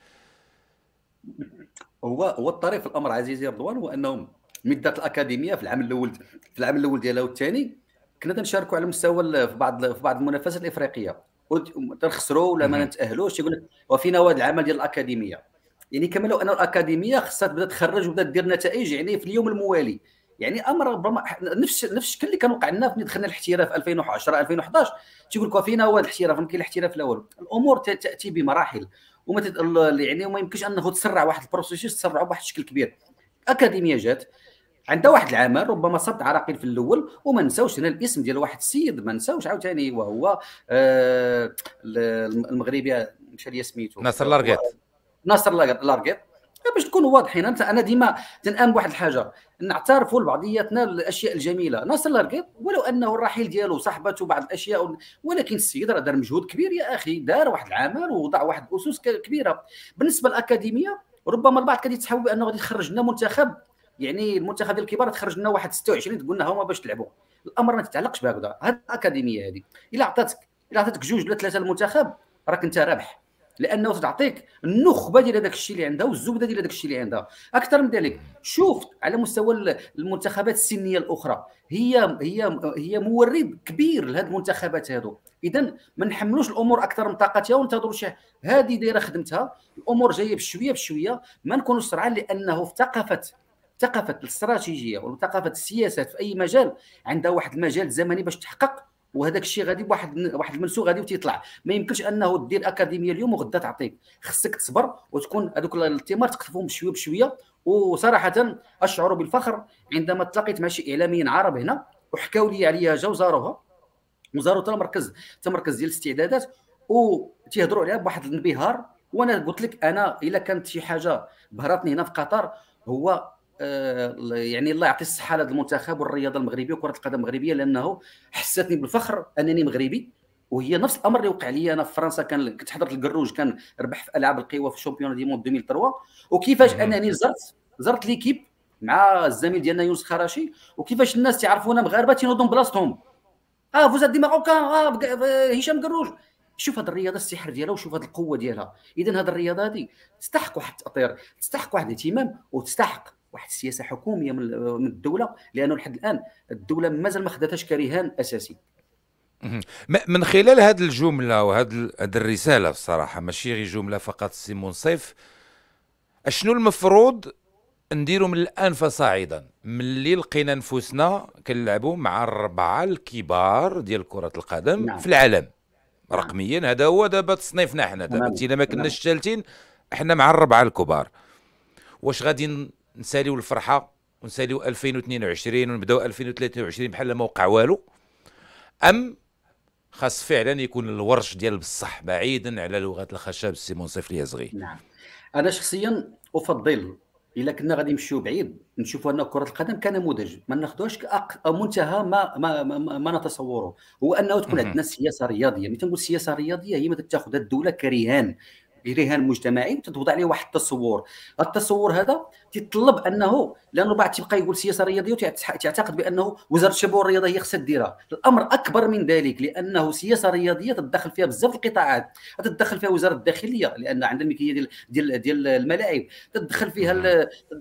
هو الطريف في الامر عزيزي رضوان، هو انهم مدات الاكاديميه في العام الاول ديالها والثاني كنا تنشاركوا على مستوى في بعض المنافسات الافريقيه، تنخسروا ولا ما نتاهلوش، يقول لك وفينا واد العمل ديال الاكاديميه. يعني كما لو ان الاكاديميه خصها تبدا تخرج وتبدا دير نتائج يعني في اليوم الموالي. يعني امر ربما نفس الشكل اللي كان وقع لنا ملي دخلنا الاحتراف 2010 2011. تيقول لك وفينا واد الاحتراف، كاين الاحتراف الاول. الامور تاتي بمراحل، يعني وما يمكنش انه تسرع واحد البروسيس، تسرعه بواحد الشكل كبير. اكاديميه جات عندها واحد العمل، ربما صبت عراقيل في الاول، وما نساوش هنا الاسم ديال واحد السيد ما نساوش عاوتاني، وهو المغربي مشى لي سميتو ناصر لارقيط. ناصر لارقيط. باش نكونوا واضحين، انا ديما تنامن بواحد الحاجه، نعترفوا لبعضياتنا الاشياء الجميله. ناصر لارقيط ولو انه الرحيل ديالو صاحبته بعض الاشياء، ولكن السيد راه دار مجهود كبير يا اخي، دار واحد العمل ووضع واحد الاسس كبيره. بالنسبه للاكاديميه ربما البعض كان يتحول بانه غادي تخرج لنا منتخب، يعني المنتخب ديال الكبار تخرج لنا واحد 26 تقول لنا هما باش تلعبوا. الامر ما تتعلقش بهكذا. هذه الاكاديميه هذه الا عطاتك 2 ولا 3 المنتخب راك انت رابح، لانه تعطيك النخبه ديال هذاك الشيء اللي عندها والزبده ديال هذاك الشيء اللي عندها. اكثر من ذلك، شوف على مستوى المنتخبات السنيه الاخرى، هي مورد كبير لهذه المنتخبات هذو. اذا ما نحملوش الامور اكثر من طاقتها وننتظروا شي هذه دايره خدمتها، الامور جايه بشويه بشويه، ما نكونوش سرعان، لانه في ثقافه الاستراتيجيه وثقافه السياسات في اي مجال عندها واحد المجال زمني باش تحقق، وهذاك الشيء غادي بواحد المنسوخ غادي وتيطلع. ما يمكنش انه دير اكاديميه اليوم وغدا تعطيك، خصك تصبر وتكون هذوك الثمار تقطفهم بشويه بشويه. وصراحه اشعر بالفخر عندما التقيت مع شي اعلاميين عرب هنا وحكاوا لي عليها، جاوا زاروا تمركز ديال الاستعدادات وتيهضروا عليها بواحد الانبهار. وانا قلت لك انا الا كانت شي حاجه بهرتني هنا في قطر هو يعني الله يعطي الصحه لهذا المنتخب والرياضه المغربيه وكره القدم المغربيه، لانه حسستني بالفخر انني مغربي. وهي نفس الامر اللي وقع لي انا في فرنسا، كنت حضرت الكروج، كان ربح في العاب القوى في الشامبيون دي موند 2003. وكيفاش انني زرت ليكيب مع الزميل ديالنا يونس خراشي، وكيفاش الناس تعرفونا مغاربه تينوضوا بلاصتهم. فوز دي ماروكان، هشام كروج. شوف هذه الرياضه السحر ديالها، وشوف هذه القوه ديالها. اذا هذه الرياضه هذه تستحق واحد التاطير، تستحق واحد الاهتمام، وتستحق واحد السياسه حكوميه من الدوله، لانه لحد الان الدوله مازال ما خداتهاش كرهان اساسي. من خلال هذه الجمله وهذه الرساله الصراحه ماشي غير جمله فقط سي منصف، اشنو المفروض نديروا من الان فصاعدا ملي لقينا نفوسنا كنلعبوا مع 4 الكبار ديال كره القدم نعم. في العالم؟ نعم رقميا هذا هو دابا تصنيفنا حنا دابا، تماما انت الا ما تماما. كناش ثالثين حنا مع الربعه الكبار. واش غادي نساليو الفرحه ونساليو 2022 ونبداو 2023 بحال ما وقع والو، ام خاص فعلا يكون الورش ديال بصح بعيدا على لغه الخشب؟ السي منصف اليزغي. نعم انا شخصيا افضل الا كنا غادي نمشيو بعيد نشوفوا ان كره القدم كنموذج، ما ناخذوهاش منتهى ما نتصوره. هو انه تكون مهم. عندنا سياسه رياضيه. ملي تنقول سياسه رياضيه هي ما تاخذها الدوله كرهان، رهان مجتمعي، وتوضع عليه واحد التصور. التصور هذا تيتطلب انه، لانه بعد تيبقى يقول سياسه رياضيه وتعتقد بانه وزاره الشباب والرياضه هي خصها ديرها. الامر اكبر من ذلك، لانه سياسه رياضيه تتدخل فيها بزاف القطاعات. تتدخل فيها وزاره الداخليه لان عندها الملكيه ديال الملاعب، تتدخل فيها مهم.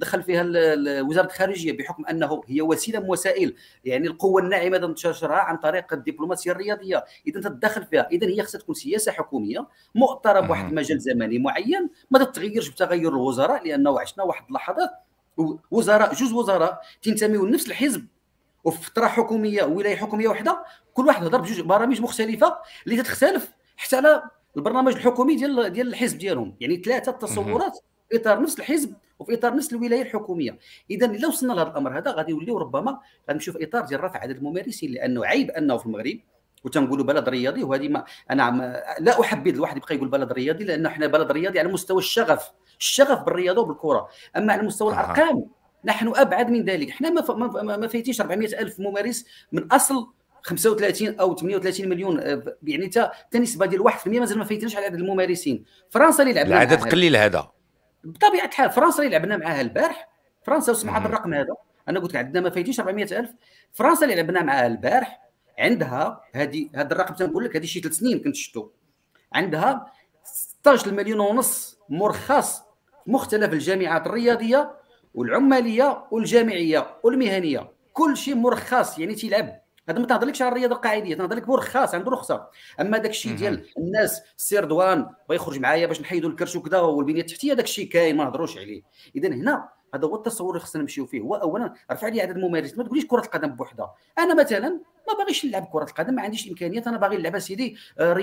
وزاره الخارجيه بحكم انه هي وسيله من وسائل يعني القوه الناعمه تنتشرها عن طريق الدبلوماسيه الرياضيه. اذا تتدخل فيها، اذا هي خصها تكون سياسه حكوميه مؤطره بواحد مهم. المجال زمني معين، ما تتغيرش بتغير الوزراء، لانه عشنا واحد اللحظات وزراء، جوج وزراء تنتميوا لنفس الحزب وفي فتره حكوميه ولايه حكوميه واحده، كل واحد هضر بجوج برامج مختلفه اللي تختلف حتى على البرنامج الحكومي ديال الحزب ديالهم. يعني ثلاثه مهم. تصورات في اطار نفس الحزب وفي اطار نفس الولايه الحكوميه. اذا الا وصلنا لهذا الامر هذا غادي يوليو ربما غنمشيو في اطار ديال رفع عدد الممارسين، لانه عيب انه في المغرب وتنقولوا بلد رياضي، وهذه ما انا لا احبذ الواحد يبقى يقول بلد رياضي، لان احنا بلد رياضي على مستوى الشغف بالرياضه وبالكره. اما على مستوى أها. الارقام نحن ابعد من ذلك. احنا ما فايتينش 400 الف ممارس من اصل 35 او 38 مليون. يعني حتى نسبه ديال 1% مازال ما فايتناش على عدد الممارسين. فرنسا اللي لعبنا العدد معاها قليل هذا. بطبيعه الحال، فرنسا اللي لعبنا معاها البارح، فرنسا وسمع هذا مهم. الرقم هذا، انا قلت لك عندنا ما فايتينش 400 الف. فرنسا اللي لعبنا معاها البارح عندها هذا الرقم تنقول لك، هذه شي 3 سنين كنت شفتو، عندها 16 مليون ونص مرخص في مختلف الجامعات الرياضيه والعماليه والجامعيه والمهنيه، كل شيء مرخص. يعني تيلعب، هذا ما تهضرلكش على الرياضه القاعديه، تنهضر لك مرخص، عنده رخصه. اما داك الشيء مهم. ديال الناس السير دوان بغى يخرج معايا باش نحيدوا الكرش وكذا والبنيه التحتيه، داك الشيء كاين ما نهضروش عليه. اذا هنا هذا هو التصور اللي خصنا نمشيو فيه. هو اولا رفع لي عدد الممارسين، ما تقوليش كره القدم بوحدها. انا مثلا ما باغيش نلعب كره القدم، ما عنديش امكانيات، انا باغي نلعب سيدي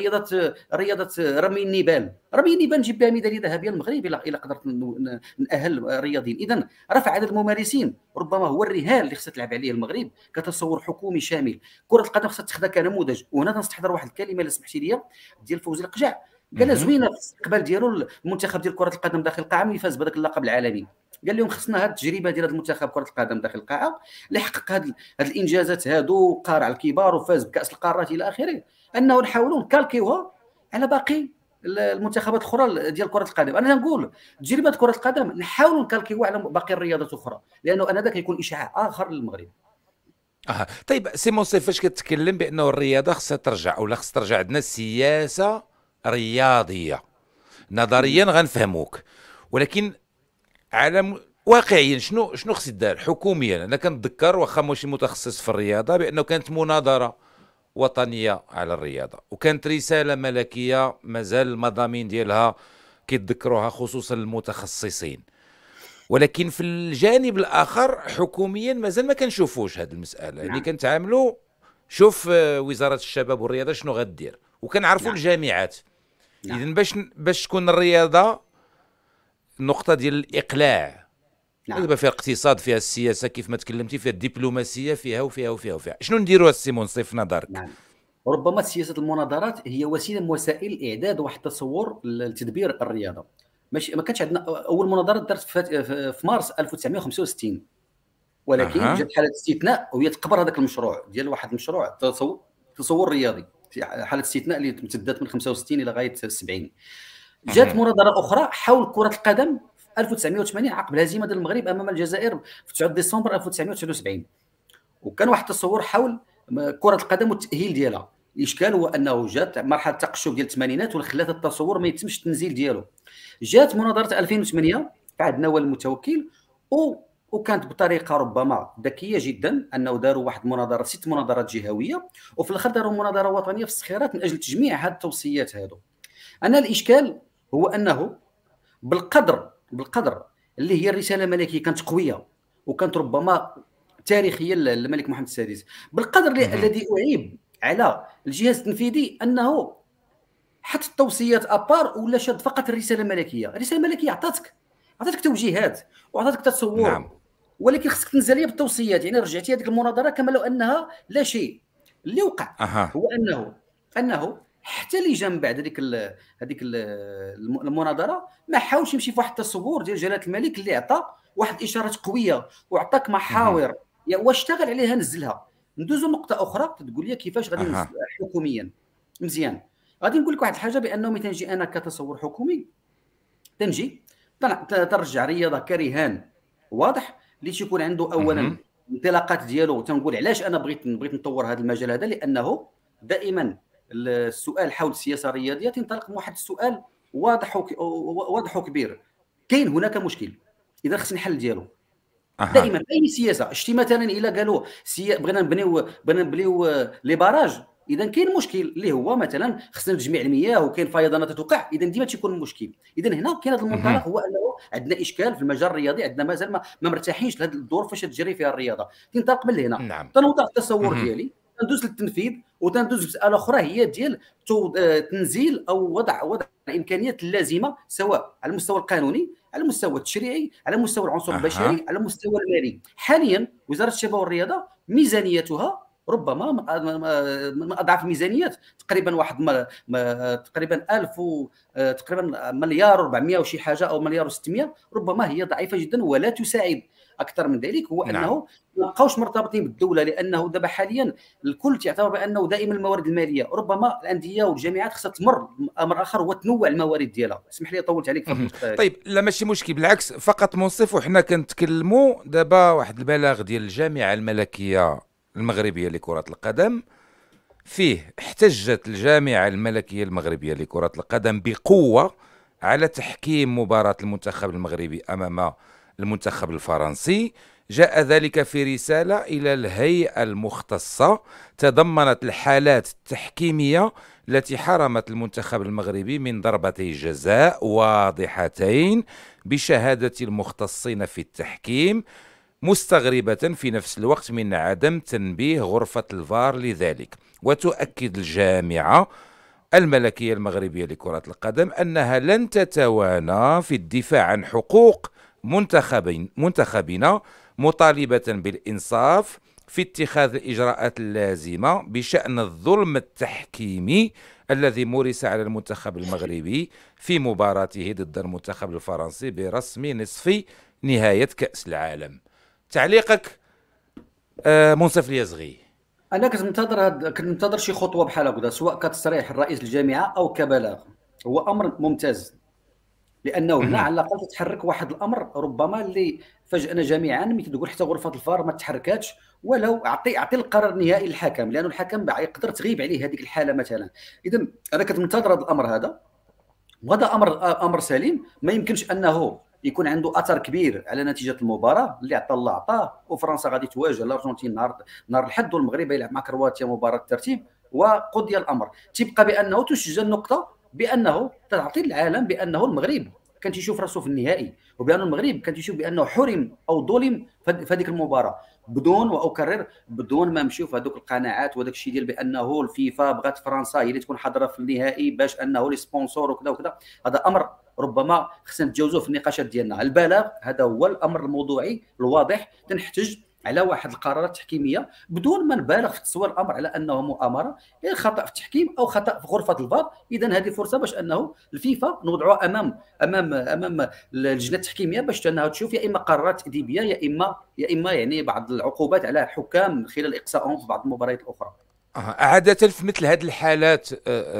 رياضه رمي النيبال. رمي النيبال نجيب بها ميداليه ذهبيه للمغرب الا قدرت ناهل الرياضيين. اذا رفع عدد الممارسين ربما هو الرهان اللي خصها تلعب عليه المغرب كتصور حكومي شامل. كره القدم خصها تاخذها كنموذج. وهنا تنستحضر واحد الكلمه اللي سمحتي لي ديال فوزي القجع، قالها مهم. زوينه في الاستقبال ديالو المنتخب ديال كره القدم داخل القاعه ملي فاز بهذاك اللقب العالمي. قال لهم خصنا هذه التجربه ديال هذا المنتخب كره القدم داخل القاعه اللي حقق هذه الانجازات هادو، قارع الكبار وفاز بكاس القارات الى اخره، انه نحاولوا نكالكيوها على باقي المنتخبات الاخرى ديال كره القدم. انا نقول تجربه كره القدم نحاولوا نكالكيوها على باقي الرياضات الاخرى، لانه انا ذاك يكون اشعاع اخر للمغرب. طيب سي منصف، فاش كتكلم بانه الرياضه خصها ترجع او لا خص ترجع عندنا سياسه رياضيه، نظريا غنفهموك، ولكن على واقعيا شنو خص يدار حكوميا؟ انا كنتذكر واخا ماشي متخصص في الرياضه بانه كانت مناظره وطنيه على الرياضه، وكانت رساله ملكيه مازال المضامين ديالها كيتذكروها خصوصا المتخصصين. ولكن في الجانب الاخر حكوميا مازال ما كنشوفوش هذه المساله، يعني نعم كنتعاملوا شوف وزاره الشباب والرياضه شنو غدير، وكنعرفوا نعم الجامعات. نعم اذا باش تكون الرياضه النقطه ديال الاقلاع، نعم دابا فيها الاقتصاد، فيها السياسه كيف ما تكلمتي، فيها الدبلوماسيه، فيها وفيها وفيها وفيها، شنو نديروا السي منصف في نظرك؟ نعم ربما سياسه المناظرات هي وسيله من وسائل اعداد واحد التصور لتدبير الرياضه. ماشي ما كانش عندنا اول مناظره دارت في مارس 1965، ولكن اها. جات حاله استثناء وهي تقبر هذاك المشروع ديال واحد المشروع تصور رياضي في حاله استثناء اللي امتدت من 65 الى غايه 70. جات اها. مناظره اخرى حول كره القدم في 1980 عقب الهزيمه ديال المغرب امام الجزائر في 9 ديسمبر 1979، وكان واحد التصور حول كره القدم والتاهيل ديالها. الاشكال هو انه جات مرحله التقشف ديال الثمانينات واللي التصور ما يتمش التنزيل ديالو. جات مناظره 2008 في عهد نوال المتوكل وكانت بطريقه ربما ذكيه جدا، انه داروا واحد المناظره 6 مناظرات جهويه، وفي الاخر داروا مناظره وطنيه في الصخيرات من اجل تجميع هذه التوصيات هذو. انا الاشكال هو انه بالقدر اللي هي الرساله الملكيه كانت قويه وكانت ربما تاريخيه للملك محمد السادس، بالقدر اها. الذي اعيب على الجهاز التنفيذي انه حط التوصيات ابار ولا شاد فقط الرساله الملكيه. الرساله الملكيه عطاتك توجيهات وعطاتك نعم. تصور، ولكن خصك تنزل بالتوصيات. يعني رجعتي هذيك المناظره كما لو انها لا شيء. اللي وقع اها. هو انه حتى اللي جا من بعد هذيك المناظره ما حاولش يمشي في واحد التصور ديال جلاله الملك اللي عطى واحد الاشارات قويه وعطاك مهم. محاور واشتغل عليها نزلها. ندوزو نقطه اخرى تقول لي كيفاش غادي ننزل اها. حكوميا مزيان. غادي نقول لك واحد الحاجه، بانه ملي تنجي انا كتصور حكومي تنجي ترجع رياضه كرهان واضح اللي تيكون عنده اولا مهم. انطلاقات ديالو. تنقول علاش انا بغيت نطور هذا المجال هذا، لانه دائما السؤال حول السياسه الرياضيه تنطلق من واحد السؤال واضح وكبير: كاين هناك مشكل، اذا خصني الحل ديالو. اها. دائما اي سياسه شتي مثلا الا قالوا بغينا نبنيو لي باراج، اذا كاين مشكل اللي هو مثلا خصنا تجميع المياه وكاين فيضانات تتوقع، اذا ديما تيكون مشكل. اذا هنا كاين هذا مهم. المنطلق، هو انه عندنا اشكال في المجال الرياضي، عندنا مازال ما مرتاحينش لهذه الظروف فاش تجري فيها الرياضه. تنطلق من هنا نعم. تنوضع التصور مهم. ديالي، تندوز للتنفيذ وتندوز مساله اخرى هي ديال تنزيل او وضع الامكانيات اللازمه، سواء على المستوى القانوني، على المستوى التشريعي، على مستوى العنصر اها. البشري، على المستوى المالي. حاليا وزاره الشباب والرياضه ميزانيتها ربما من اضعاف الميزانيات، تقريبا تقريبا 1000 تقريبا مليار 400 وشي حاجه، او مليار و600. ربما هي ضعيفه جدا ولا تساعد. اكثر من ذلك هو نعم. انه ما بقاوش مرتبطين بالدوله، لانه دابا حاليا الكل تعتبر بانه دائما الموارد الماليه. ربما الانديه والجامعات خصها تمر امر اخر هو تنوع الموارد ديالها. اسمح لي طولت عليك في هذه مهم. النقطه هذه. طيب، لا ماشي مشكل، بالعكس، فقط منصف. وحنا كنتكلموا دابا واحد البلاغ ديال الجامعه الملكيه المغربيه لكره القدم، فيه احتجت الجامعه الملكيه المغربيه لكره القدم بقوه على تحكيم مباراه المنتخب المغربي امام المنتخب الفرنسي. جاء ذلك في رساله الى الهيئه المختصه تضمنت الحالات التحكيميه التي حرمت المنتخب المغربي من ضربتي جزاء واضحتين بشهادة المختصين في التحكيم، مستغربة في نفس الوقت من عدم تنبيه غرفة الفار لذلك. وتؤكد الجامعة الملكية المغربية لكرة القدم أنها لن تتوانى في الدفاع عن حقوق منتخبنا، مطالبة بالإنصاف في اتخاذ الإجراءات اللازمة بشأن الظلم التحكيمي الذي مورس على المنتخب المغربي في مباراته ضد المنتخب الفرنسي برسم نصف نهاية كأس العالم. تعليقك منصف اليزغي؟ انا كنت منتظر شي خطوه بحال هكذا، سواء كتصريح الرئيس الجامعه او كبلاغ. هو امر ممتاز، لانه هنا مهم. على الاقل تتحرك واحد الامر ربما اللي فاجئنا جميعا، مثل تقول حتى غرفه الفار ما تحركاتش، ولو اعطي القرار النهائي للحكم، لانه الحكم يقدر تغيب عليه هذيك الحاله مثلا. اذا انا كنت منتظر هذا الامر هذا، وهذا امر سليم. ما يمكنش انه يكون عنده اثر كبير على نتيجه المباراه. اللي عطى الله عطاه، وفرنسا غادي تواجه الارجنتين نهار الاحد، والمغرب يلعب مع كرواتيا مباراه الترتيب، وقضي الامر. تبقى بانه تسجل نقطه بانه تعطي العالم بانه المغرب كان تيشوف راسو في النهائي، وبان المغرب كان تيشوف بانه حرم او ظلم في هذيك المباراه، بدون، واكرر، بدون ما نمشيو في هذوك القناعات وهذاك الشيء ديال بانه الفيفا بغات فرنسا هي اللي تكون حاضره في النهائي باش انه لي سبونسور وكذا وكذا. هذا امر ربما خصنا نتجاوزوه في النقاشات ديالنا. البلاغ هذا هو الامر الموضوعي الواضح، تنحتج على واحد القرارات تحكيميه بدون ما نبالغ في تصوير الامر على انه مؤامره، خطا في التحكيم او خطا في غرفه الفار. اذا هذه فرصه باش انه الفيفا نوضعوها امام اللجنه التحكيميه باش انها تشوف يا اما قرارات تاديبيه، يا اما يعني بعض العقوبات على الحكام خلال اقصائهم في بعض المباريات الاخرى. عادة في مثل هذه الحالات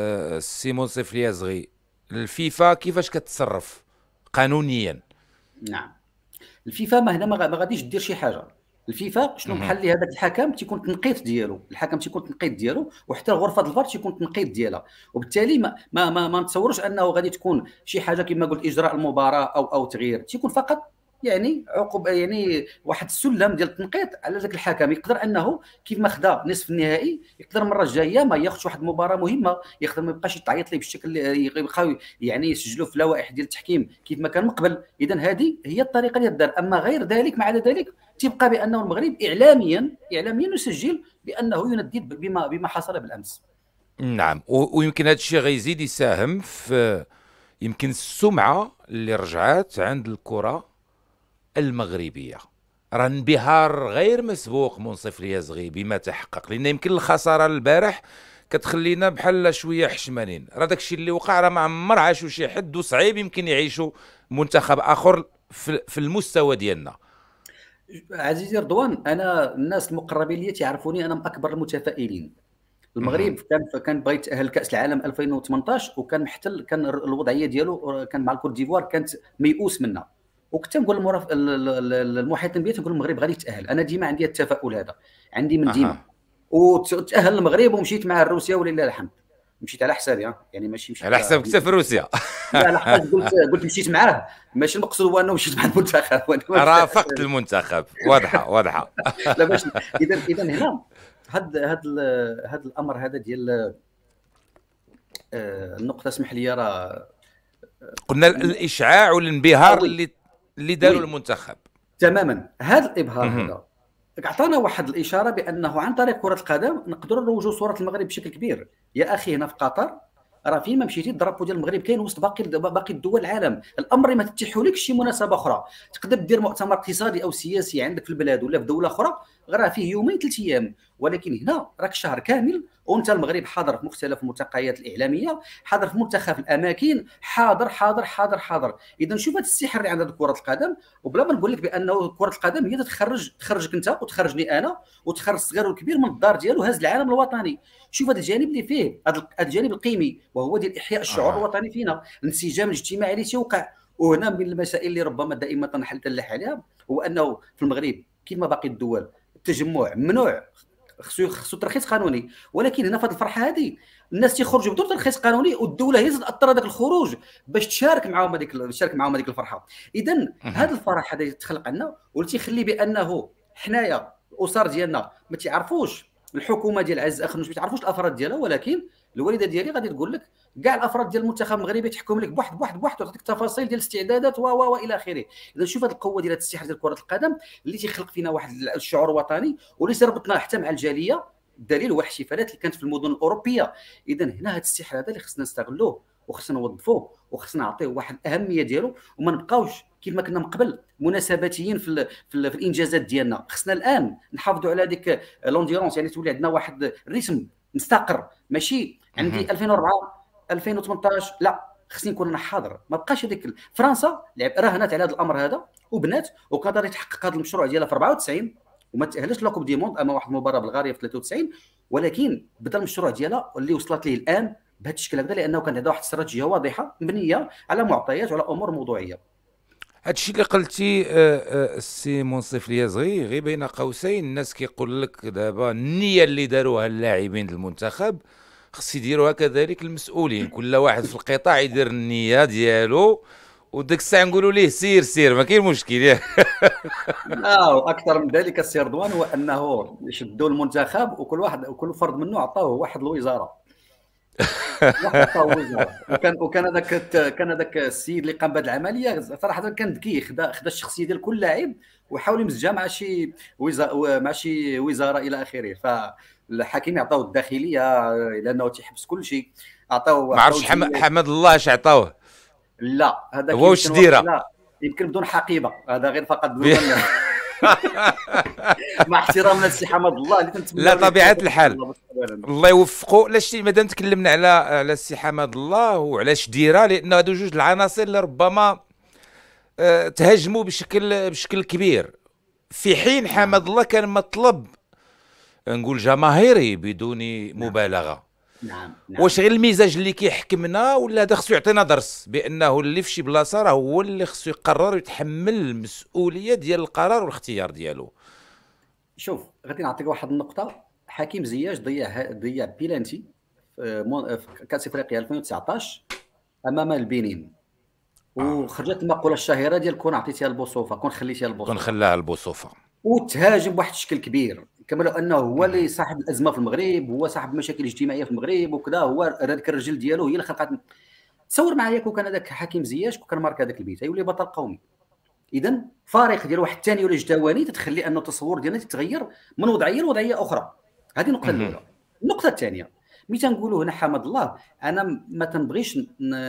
سي منصف اليزغي، الفيفا كيفاش كتصرف قانونيا؟ نعم، الفيفا ما هنا ما غاديش دير شي حاجه. الفيفا شنو مهم. بحال هذاك الحكم تيكون تنقيط ديالو، الحكم تيكون تنقيط ديالو، وحتى غرفه الفار تيكون تنقيط ديالها. وبالتالي ما نتصورش انه غادي تكون شي حاجه كما قلت اجراء المباراه او تغيير. تيكون فقط يعني عقوبه، يعني واحد السلم ديال التنقيط على ذاك الحكم. يقدر انه كيف ما خدا نصف النهائي، يقدر المره الجايه ما ياخذش واحد المباراه مهمه، يقدر ما يبقاش يتعيط ليه بالشكل اللي يبقاو يعني يسجلوا في اللوائح ديال التحكيم كيف ما كان من قبل. اذا هذه هي الطريقه اللي تدار. اما غير ذلك، مع ذلك تبقى بانه المغرب اعلاميا يسجل بانه يندد بما حصل بالامس. نعم، ويمكن هذا الشيء غيزيد يساهم في يمكن السمعة اللي رجعت عند الكرة المغربية. راه انبهار غير مسبوق منصف اليزغي بما تحقق، لان يمكن الخسارة البارح كتخلينا بحال شويه حشمانين. راه داكشي اللي وقع راه ما عمر عاشو شي حد، وصعيب يمكن يعيشوا منتخب اخر في المستوى ديالنا. عزيزي رضوان، انا الناس المقربين لي تعرفوني انا من اكبر المتفائلين. مهم. المغرب كان بغى يتاهل كاس العالم 2018 وكان محتل، كان الوضعيه ديالو كان مع الكوت ديفوار كانت ميؤوس منها. وكنت نقول المحيطين بيا تنقول المغرب غادي يتاهل. انا ديما عندي التفاؤل هذا، عندي من ديما. اها. وتاهل المغرب ومشيت مع روسيا ولله الحمد. مشيت على حسابي، يعني ماشي مشيت على حسابك حتى في روسيا. لا لحقاش قلت مشيت معاه، ماشي المقصود هو انه مشيت مع المنتخب رافقت المنتخب، واضحه واضحه. لا باش اذا هنا هاد الامر هذا ديال النقطه، اسمح لي راه قلنا الاشعاع والانبهار وي اللي داروا وي المنتخب. تماما. هذا الابهار مهم. هذا عطانا واحد الاشاره بانه عن طريق كره القدم نقدروا نروجوا صوره المغرب بشكل كبير. يا اخي هنا في قطر راه فيما مشيتي الدرابو ديال المغرب كاين وسط باقي الدول العالم. الامر ما تتيحولكش شي مناسبه اخرى تقدر دير مؤتمر اقتصادي او سياسي عندك في البلاد ولا في دوله اخرى راه فيه يومين 3 ايام، ولكن هنا راك شهر كامل وانت المغرب حاضر في مختلف الملتقيات الاعلاميه، حاضر في منتخب الاماكن، حاضر حاضر حاضر حاضر. اذا شوف هذا السحر اللي عند كره القدم. وبلا ما نقول لك بانه كره القدم هي تخرجك انت وتخرجني انا وتخرج الصغير والكبير من الدار ديالو هاز العالم الوطني. شوف هذا الجانب اللي فيه، هذا الجانب القيمي وهو ديال احياء الشعور اه. الوطني فينا، الانسجام الاجتماعي اللي تيوقع. وهنا من المسائل اللي ربما دائما تنلح عليها هو انه في المغرب كما باقي الدول التجمع ممنوع، خصو ترخيص قانوني. ولكن هنا في هذه الفرحه هذه الناس تيخرجوا بدون ترخيص قانوني والدوله هي تاثر هذاك الخروج باش تشارك معاهم هذيك الفرحه. اذا مهم. هذا الفرح هذا تخلق عندنا واللي تيخلي بانه حنايا الاسر ديالنا ما تعرفوش الحكومه ديال عز اخنوش، ما تعرفوش الافراد ديالها، ولكن الوالده ديالي غادي تقول لك كاع الافراد ديال المنتخب المغربي تحكم لك بواحد بواحد بواحد وتعطيك تفاصيل ديال الاستعدادات والى اخره. اذا شوف هذه القوه ديال السحر ديال كره القدم اللي تيخلق فينا واحد الشعور وطني واللي سيربطنا حتى مع الجاليه. الدليل هو الاحتفالات اللي كانت في المدن الاوروبيه. اذا هنا هذا السحر هذا اللي خصنا نستغلوه وخصنا نوظفوه وخصنا نعطيه واحد الاهميه ديالو، وما نبقاوش كما كنا من قبل مناسباتيين في الانجازات ديالنا. خصنا الان نحافظوا على ديك لونديرونس، يعني تولي عندنا واحد الريتم مستقر، ماشي عندي 2004 2018 لا، خصني نكون انا حاضر. ما بقاش هذيك فرنسا راهنات على هذا الامر هذا وبنات وقدر يتحقق هذا المشروع ديالها في 94 وما تاهلش لا كوب دي موند اما واحد المباراه بلغاريا في 93، ولكن بدا المشروع ديالها اللي وصلت ليه الان بهذا الشكل هكذا لانه كان عندها واحد الاستراتيجيه واضحه مبنيه على معطيات وعلى امور موضوعيه. هادشي اللي قلتي السي منصف اليزغي غير بين قوسين، الناس كيقول لك دابا النيه اللي داروها اللاعبين المنتخب خص يديروها كذلك المسؤولين، كل واحد في القطاع يدير النيه ديالو وديك الساعه نقولوا ليه سير سير ما كاين مشكل ياك. لا واكثر من ذلك السي رضوان هو انه شدوا المنتخب وكل فرد منه عطاه واحد الوزاره، واحد عطاه وزاره. كان هذاك السيد اللي قام بهذه العمليه صراحه كان ذكي، خدا الشخصيه ديال كل لاعب وحاول يمزجها مع شي وزاره الى اخره. فالحكيم عطاو الداخليه لانه تيحبس كل شيء، ما عرفتش حمد الله اش عطاوه. لا هذاك هو واش ديره. لا يمكن بدون حقيبه، هذا غير فقط بدون مع احترامنا للسي حمد الله اللي تنتمنى لا طبيعه الحال الله يوفقه. لا شتي مادام تكلمنا على السي حمد الله وعلاش ديره، لان هادو جوج العناصر اللي ربما تهاجموا بشكل كبير، في حين نعم حمد الله كان مطلب نقول جماهيري بدون نعم مبالغه. نعم واش نعم غير المزاج اللي كيحكمنا ولا هذا خصو يعطينا درس بانه اللي في شي بلاصه راه هو اللي خصو يقرر ويتحمل المسؤوليه ديال القرار والاختيار ديالو. شوف غادي نعطيك واحد النقطه. حكيم زياش ضيع بيلانتي في كاس افريقيا 2019 امام البنين، اه وخرجت المقوله الشهيره ديال كون عطيتيها البوصوفه كون خليتيها كون البوصوفه، خلاها البوصوفه. وتهاجم بواحد الشكل كبير كما لو انه هو اللي صاحب الازمه في المغرب، هو صاحب المشاكل الاجتماعيه في المغرب وكذا، هو هذاك الرجل ديالو هي اللي خلقت. تصور معايا كون كان هذاك حكيم زياش كون كان مارك هذاك البيت يولي بطل قومي. اذا فارق ديال واحد الثاني ولا جدواني تتخلي انه التصور ديالنا تتغير من وضعيه لوضعيه اخرى. هذه النقطه الاولى. النقطه الثانيه ملي تنقولوا هنا حمد الله، انا ما تنبغيش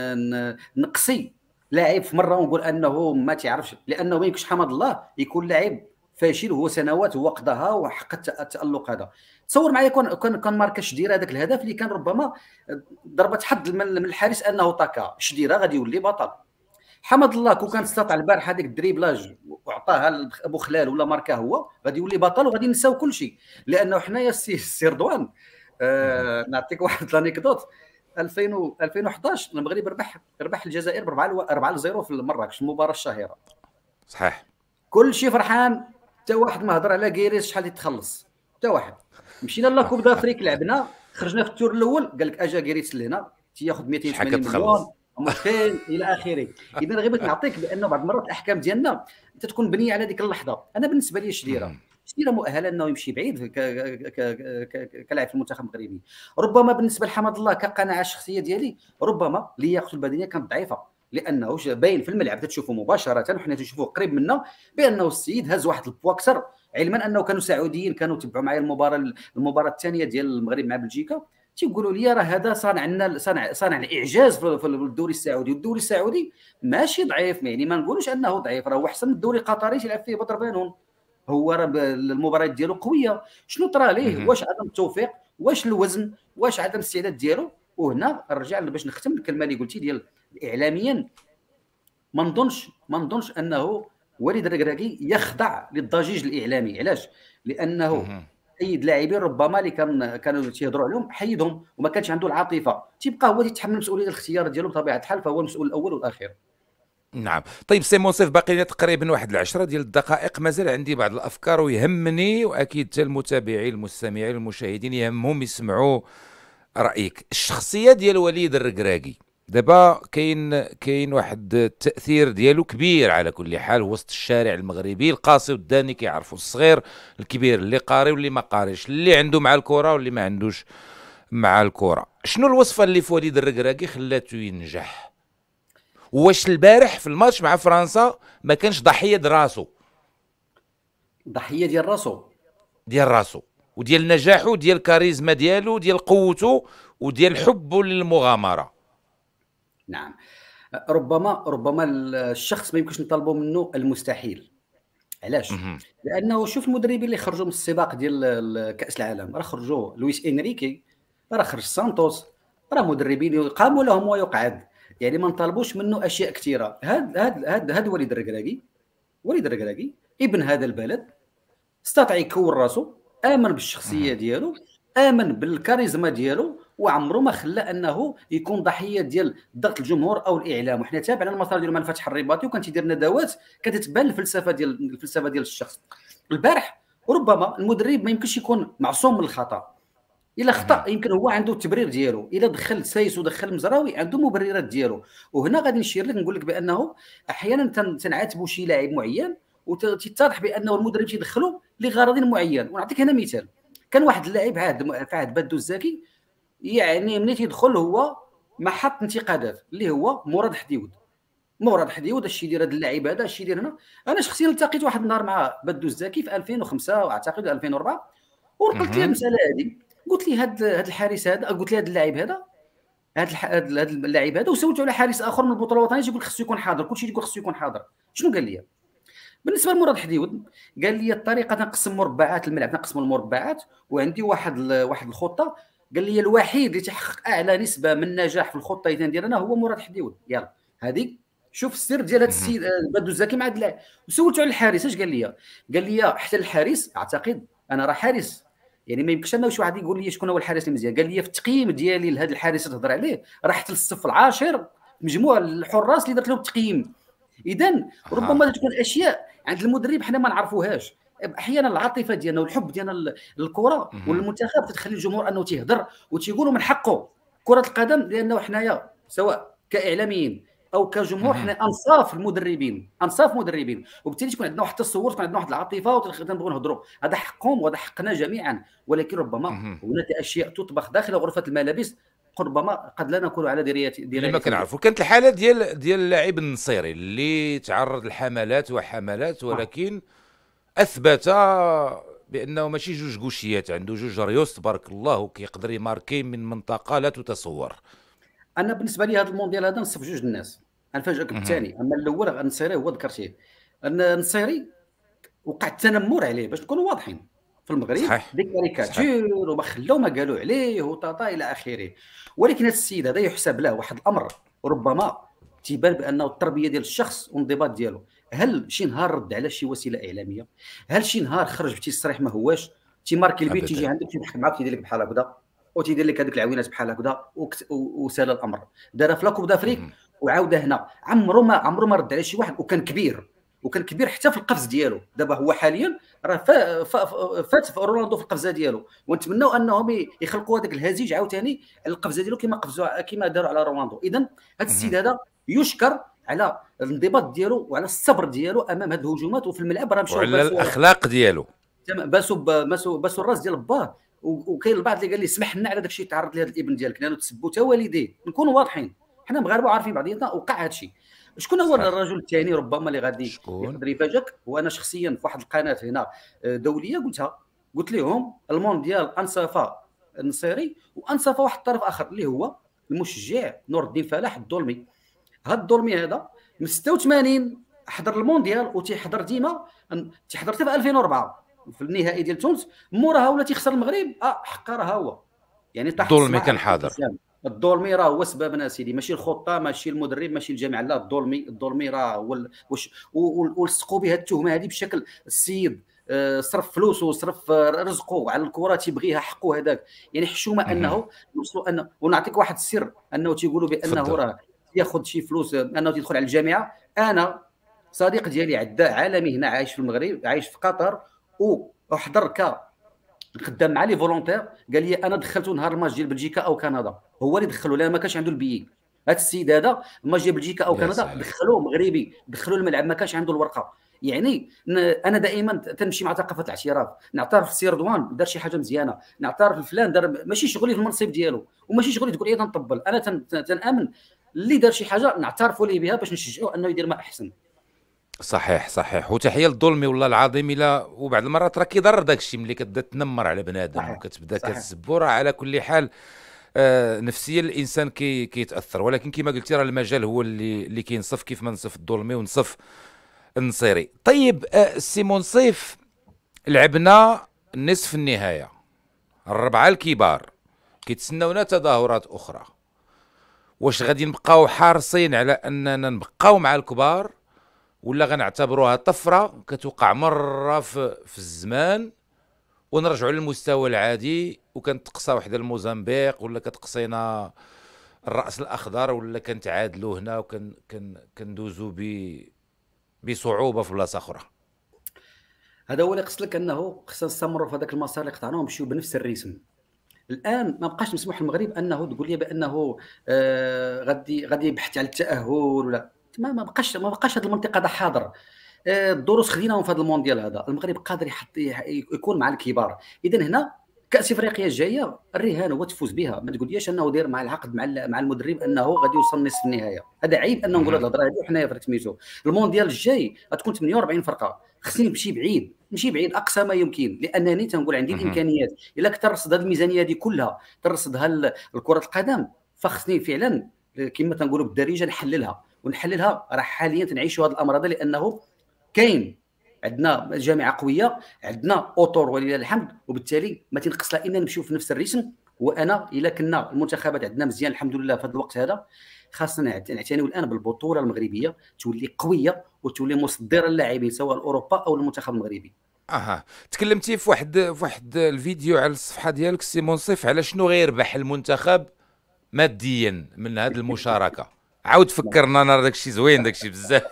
نقصي لاعب في مره ونقول انه ما تعرفش، لانه ما يمكنش حمد الله يكون لاعب فاشل وهو سنوات هو قضاها وحق التالق هذا. تصور معايا كان ماركا شديره هذاك الهدف اللي كان ربما ضربه حظ من الحارس انه طاكا شديره غادي يولي بطل. حمد الله كون كان استطاع البارح هذيك الدريبلاج وعطاها لابو خلال ولا ماركا هو غادي يولي بطل وغادي نساو كل شيء. لانه حنايا السي رضوان نعطيك واحد الانيكدوت. 2011 المغرب ربح الجزائر ب 4-0 في مراكش، المباراه الشهيره. صحيح. كل شيء فرحان، حتى واحد ما هضر على كيريس شحال يتخلص، حتى واحد. مشينا لاكوب دافريك لعبنا، خرجنا في التور الاول، قال لك اجا كيريس لهنا تياخذ 280 مليون مشكل الى اخره. اذا غير بغيت نعطيك بانه بعض المرات الاحكام ديالنا تتكون بنيه على ديك اللحظه. انا بالنسبه لي شديره مؤهله انه يمشي بعيد كلاعب في المنتخب المغربي. ربما بالنسبه لحمد الله كقناعه الشخصيه ديالي، ربما لياقته البدنيه كانت ضعيفه، لانه باين في الملعب تشوفه مباشره وحنا تنشوفوه قريب منا بانه السيد هز واحد البوا اكثر، علما انه كانوا سعوديين كانوا تبعوا معايا المباراه الثانيه ديال المغرب مع بلجيكا، تيقولوا لي راه هذا صانع الاعجاز في الدوري السعودي. والدوري السعودي ماشي ضعيف، يعني ما نقولوش انه ضعيف، راه هو احسن من الدوري القطري تيلعب فيه بدر بنون. هو راه المباريات ديالو قويه. شنو طرا ليه؟ واش عدم التوفيق؟ واش الوزن؟ واش عدم الاستعداد ديالو؟ وهنا نرجع باش نختم الكلمه اللي قلتي ديال اعلاميا. ما نظنش انه وليد الركراكي يخضع للضجيج الاعلامي. علاش؟ لانه حيد لاعبين ربما اللي كانوا تيهضروا عليهم، حيدهم وما كانش عنده العاطفه، تيبقى هو يتحمل مسؤوليه الاختيار ديالو بطبيعه الحال، فهو المسؤول الاول والاخير. نعم. طيب سي منصف، باقي لنا تقريبا واحد 10 ديال الدقائق، مازال عندي بعض الافكار ويهمني، واكيد حتى المتابعين المستمعين المشاهدين يهمهم يسمعوا رايك. الشخصيه ديال وليد الركراكي دابا كاين واحد التاثير ديالو كبير على كل حال وسط الشارع المغربي، القاصي والداني كيعرفوا، الصغير الكبير، اللي قاري واللي ما قاريش، اللي عنده مع الكره واللي ما عندوش مع الكره. شنو الوصفه اللي في وليد الركراكي خلاته ينجح؟ واش البارح في الماتش مع فرنسا ما كانش ضحيه دراسو؟ ضحيه ديال راسو وديال نجاحه وديال الكاريزما ديالو وديال قوته وديال حبه للمغامره. نعم. ربما الشخص ما يمكنش نطالبوا منه المستحيل. علاش؟ لانه شوف المدربين اللي خرجوا من السباق ديال كاس العالم، راه خرجوا لويس انريكي، راه خرج سانتوس، راه مدربين قاموا لهم ويقعد، يعني ما نطالبوش منه اشياء كثيره. هاد وليد الركراكي ابن هذا البلد، استطاع يكون راسو، امن بالشخصيه ديالو، امن بالكاريزما ديالو، وعمره ما خلى انه يكون ضحيه ديال ضغط الجمهور او الاعلام. وحنا تابعنا المسار ديالو مع الفتح الرباطي وكان تيدير ندوات كتتبان الفلسفه ديال الشخص. البارح ربما المدرب ما يمكنش يكون معصوم من الخطا، الا خطا يمكن هو عنده التبرير ديالو، الا دخل سايس ودخل مزراوي عنده مبررات ديالو. وهنا غادي نشير لك نقول لك بانه احيانا تنعاتبوا شي لاعب معين وتتضح بانه المدرب تيدخلو لغرض معين. ونعطيك هنا مثال، كان واحد اللاعب في عهد بدو الزكي، يعني ملي تيدخل هو محط انتقادات، اللي هو مراد حديود. الشيء ديال هذا اللاعب هذا، الشيء ديال هنا. انا شخصيا التقيت واحد النهار مع بدو الزكي في 2005 واعتقد 2004، ونقلت له المساله هذه، قلت لي هذا الحارس هذا، قلت لي هذا اللاعب هذا، هذا اللاعب هذا، وسولته على حارس اخر من البطوله الوطنيه يقول خصو يكون حاضر، كلشي يقول خصو يكون حاضر. شنو قال لي؟ بالنسبه لمراد حديود قال لي الطريقه تنقسم مربعات الملعب، تنقسم المربعات، وعندي واحد الخطه، قال لي الوحيد اللي تحقق اعلى نسبه من النجاح في الخطه اذا ديالنا هو مراد حديود. يلا هذه شوف السر ديال هذا السيد بدو الزكي مع هذا اللاعب. وسولته على الحارس، اش قال لي؟ قال لي حتى الحارس اعتقد انا راه حارس، يعني ما يمكنش انه شي واحد يقول لي شكون هو الحارس اللي مزيان. قال لي في التقييم ديالي لهذا الحارس اللي تهضر عليه راه حتى للصف العاشر مجموع الحراس اللي درت له التقييم. اذا ربما تكون اشياء عند المدرب حنا ما نعرفوهاش. احيانا العاطفه ديالنا والحب ديالنا للكره والمنتخب تتخلي الجمهور انه تيهضر وتيقولوا من حقه كره القدم، لانه حنايا سواء كاعلاميين او كجمهور حنا انصاف مدربين، وبالتالي تكون عندنا واحد التصور، تكون عندنا واحد العاطفه وتنبغيو نهضروا. هذا حقهم وهذا حقنا جميعا، ولكن ربما هناك اشياء تطبخ داخل غرفه الملابس ربما قد لا نكون على درايه ما كنعرفوا. كانت الحاله ديال اللاعب النصيري اللي تعرض لحملات وحملات، ولكن اثبت بانه ماشي جوج كوشيات، عنده جوج ريوس تبارك الله، وكيقدر يماركي من منطقه لا تتصور. انا بالنسبه لي هذا المونديال هذا نصف جوج الناس. غنفاجئك مهم. بالثاني. اما الاول النصيري هو ذكرتيه. النصيري وقع التنمر عليه باش نكونوا واضحين في المغرب، صحيح. دي صحيح. كاريكاتير وما خلاو ما قالوا عليه وطاطا الى اخره. ولكن هذا السيد هذا يحسب له واحد الامر ربما تيبان بانه التربيه ديال الشخص والانضباط ديالو. هل شي نهار رد على شي وسيله اعلاميه؟ هل شي نهار خرج بتصريح ما هواش تيماركي البيت تيجي ابدا. عندك تيضحك معاك تيدير لك بحال هكذا وتيدير لك هذوك العوينات بحال هكذا وسال الامر؟ دار في لاكوب دافريك مهم. وعاود هنا. عمره ما رد على شي واحد، وكان كبير. وكان كبير حتى في القفز ديالو. دابا هو حاليا راه فات في رونالدو في القفزه ديالو، ونتمنوا انهم يخلقوا هذاك الهزيج عاوتاني على القفزه ديالو كما داروا على رونالدو. اذا هذا السيد مهم. هذا يشكر على الانضباط ديالو وعلى الصبر ديالو امام هذه الهجومات. وفي الملعب راه مشاو وعلى باسوا الاخلاق ديالو. باسوا الراس ديال باه. وكاين البعض اللي قال لي سمح لنا على داك الشيء تعرض لهذا الابن ديالك، لانه تسبوا حتى والديه. نكونوا واضحين، حنا مغاربه عارفين بعضياتنا، وقع هذا الشيء. شكون هو صحيح. الرجل الثاني ربما اللي غادي شكون؟ يقدر يفاجئك؟ وانا شخصيا في واحد القناه هنا دوليه قلت لهم المونديال انصفا النصيري وانصفا واحد الطرف اخر اللي هو المشجع نور الدين فلاح الظلمي. هذا الظلمي هذا من 86 حضر المونديال وتيحضر ديما. تيحضر حتى في 2004 في النهائي ديال تونس. موراها ولا تيخسر المغرب حقا راه هو يعني طاح الظلمي الصباع على كان حاضر. الحسام. الظلمي راه هو سببنا سيدي، ماشي الخطه، ماشي المدرب، ماشي الجامعه، لا الظلمي راه هو ولصقوا بها التهمه هذه بشكل السيد صرف فلوسه وصرف رزقه على الكره تيبغيها حقه هذاك. يعني حشومه مهم. انه يوصلوا انه. ونعطيك واحد السر انه تيقولوا بانه تفضل. راه ياخذ شي فلوس انه تدخل على الجامعه. انا صديق ديالي عداء عالمي هنا عايش في المغرب، عايش في قطر، وحضر خدام مع لي فولونتير. قال لي انا دخلته نهار الماتش ديال بلجيكا او كندا، هو اللي دخلوا لان ما كانش عنده البيي. هذا السيد هذا الماتش ديال بلجيكا او يا كندا سلام. دخلوه مغربي، دخلوا الملعب ما كانش عنده الورقه. يعني انا دائما تنمشي مع ثقافه الاعتراف. نعترف السي رضوان دار شي حاجه مزيانه، نعترف فلان دار ماشي شغلي في المنصب ديالو وماشي شغلي تقول لي تنطبل. انا تنامن اللي دار شي حاجه نعترفوا ليه بها باش نشجعوه انه يدير ما احسن. صحيح. صحيح. وتحيه للظلمي والله العظيم. الا وبعض المرات راه كيضر داك الشيء ملي كتبدا تنمر على بنادم صحيح وكتبدا صحيح. كتسبو، راه على كل حال نفسيا الانسان كيتاثر. ولكن كما قلتي راه المجال هو اللي كينصف، كيف ما نصف الظلمي ونصف النصيري. طيب سي منصف، لعبنا نصف النهايه، الربعه الكبار كيتسناونا تظاهرات اخرى. واش غادي نبقاو حارصين على اننا نبقاو مع الكبار، ولا غنعتبروها طفره كتوقع مره في الزمان ونرجعوا للمستوى العادي، وكنتقصى وحده الموزمبيق ولا كتقصينا الراس الاخضر ولا كنتعادلوا هنا كندوزوا بصعوبه في بلاصه اخرى؟ هذا هو اللي قصد لك انه خصنا نستمروا في هذاك المسار اللي قطعناه ونمشيو بنفس الريتم. الان ما بقاش مسموح للمغرب انه تقول لي بانه غادي يبحث على التاهل ولا ما بقاش هذه المنطقه هذا حاضر. الدروس خديناهم في هذا المونديال هذا. المغرب قادر يكون مع الكبار. اذا هنا كاس افريقيا الجايه الرهان هو تفوز بها. ما تقوليش انه داير مع العقد مع المدرب انه غادي يوصل نصف النهايه. هذا عيب انه نقول هذه مهم. الهضره هذه وحنايا في سميتو. المونديال الجاي غتكون 48 فرقه. خصني نمشي بعيد اقصى ما يمكن، لانني تنقول عندي مهم. الامكانيات. الا كنت ترصد هذه الميزانيه هذه كلها ترصدها لكره القدم، فخصني فعلا كما تنقولوا بالدارجه ونحللها. راه حاليا تنعيشوا هذا الامر هذا لانه كاين عندنا جامعه قويه، عندنا اطور ولله الحمد، وبالتالي ما تنقص لنا ان نمشيو في نفس الريتم. وانا الا كنا المنتخبات عندنا مزيان الحمد لله في هذا الوقت هذا، خاصنا نعتنيو الان بالبطوله المغربيه تولي قويه وتولي مصدره للاعبين سواء اوروبا او المنتخب المغربي. اها. تكلمتي في واحد الفيديو على الصفحه ديالك سي منصف على شنو غيربح المنتخب ماديا من هذه المشاركه. عاود فكرنا، انا داك الشيء زوين، داك الشيء بزاف.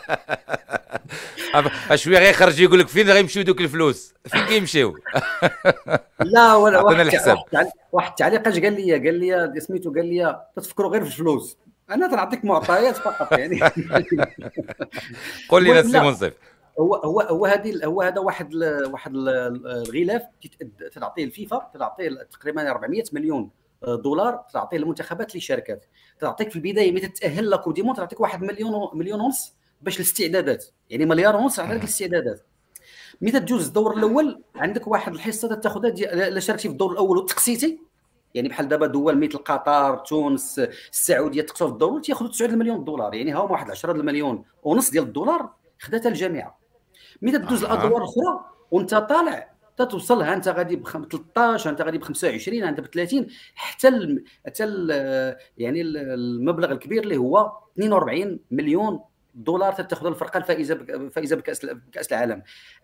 شويه غيخرج يقول لك فين غيمشيو دوك الفلوس، فين كيمشيو؟ لا ولا عطينا الحساب. واحد التعليق اش قال لي سميتو، قال لي تفكروا غير في الفلوس. انا تنعطيك معطيات فقط يعني. قول لنا المهم سي لا، منصف. هو هذا واحد الغلاف تعطيه الفيفا، تعطيه تقريبا 400 مليون دولار، تعطيه للمنتخبات للشركات. تعطيك في البدايه ملي تتاهل لكوب دي موند تعطيك 1 مليون ونص باش الاستعدادات. يعني مليار ونص على مهم. الاستعدادات. ملي تجوز الدور الاول عندك واحد الحصه تاخذها الا شاركتي في الدور الاول وتقسيتي، يعني بحال دابا دول مثل قطر، تونس، السعوديه تقسوا في الدور الاول تياخذوا 9 مليون دولار، يعني ها هما واحد 10 مليون ونص ديال الدولار خداتها الجامعه. ملي تدوز الادوار الاخرى وانت طالع تتوصل، ها انت غادي ب 13، انت غادي ب 25، انت ب 30، حتى يعني المبلغ الكبير اللي هو 42 مليون دولار تاخذها الفرقه الفائزه بكاس العالم.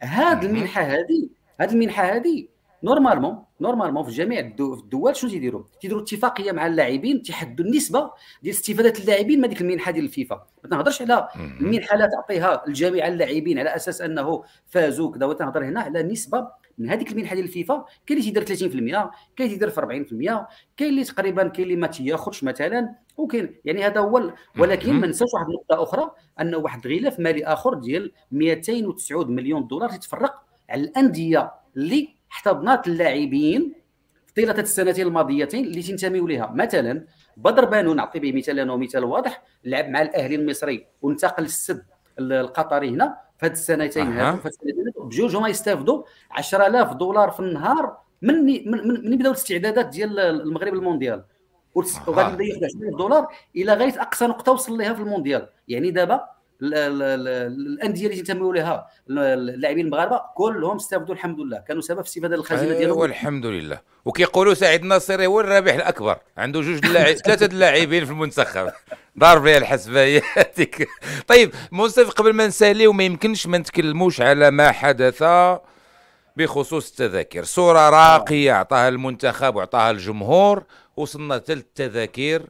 هذه المنحه هذه نورمالمون في جميع الدول شنو تيديروا اتفاقيه مع اللاعبين تيحدوا النسبه ديال استفاده اللاعبين من هذيك المنحه ديال الفيفا. ما تنهضرش على المنحه لا تعطيها لجميع اللاعبين على اساس انه فازوا كذا، وتنهضر هنا على نسبه من هذيك المنحه ديال الفيفا. كاين اللي تيدير 30%، كاين اللي تيدير في 40%، كاين اللي تقريبا، كاين اللي ما تياخذش مثلا، وكاين يعني هذا هو. ولكن ما ننساوش واحد النقطه اخرى، انه واحد الغلاف مالي اخر ديال 209 مليون دولار تتفرق على الانديه اللي احتضنات اللاعبين طيله السنتين الماضيتين اللي تنتميوا لها. مثلا بدر بانو نعطي به مثال لانه مثال واضح، لعب مع الاهلي المصري وانتقل للسد القطري هنا في هذه السنتين هذو، بجوج يستافدوا 10,000 دولار في النهار من بداو الاستعدادات ديال المغرب المونديال، وغادي يبدا ياخذ 20,000 دولار الى غايه اقصى نقطه وصل لها في المونديال. يعني دابا الانديه اللي تنتميوا لها اللاعبين المغاربه كلهم استافدوا الحمد لله، كانوا سبب في استفاده الخزينه ديالهم. والحمد لله. وكيقولوا سعيد الناصري هو الرابح الاكبر، عنده ثلاثه اللاعبين في المنتخب ضارب ليها الحسباياتك. طيب منصف، قبل ما نساليو ما يمكنش ما نتكلموش على ما حدث بخصوص التذاكر. صوره راقيه عطاها المنتخب وعطاها الجمهور، وصلنا حتى للتذاكر،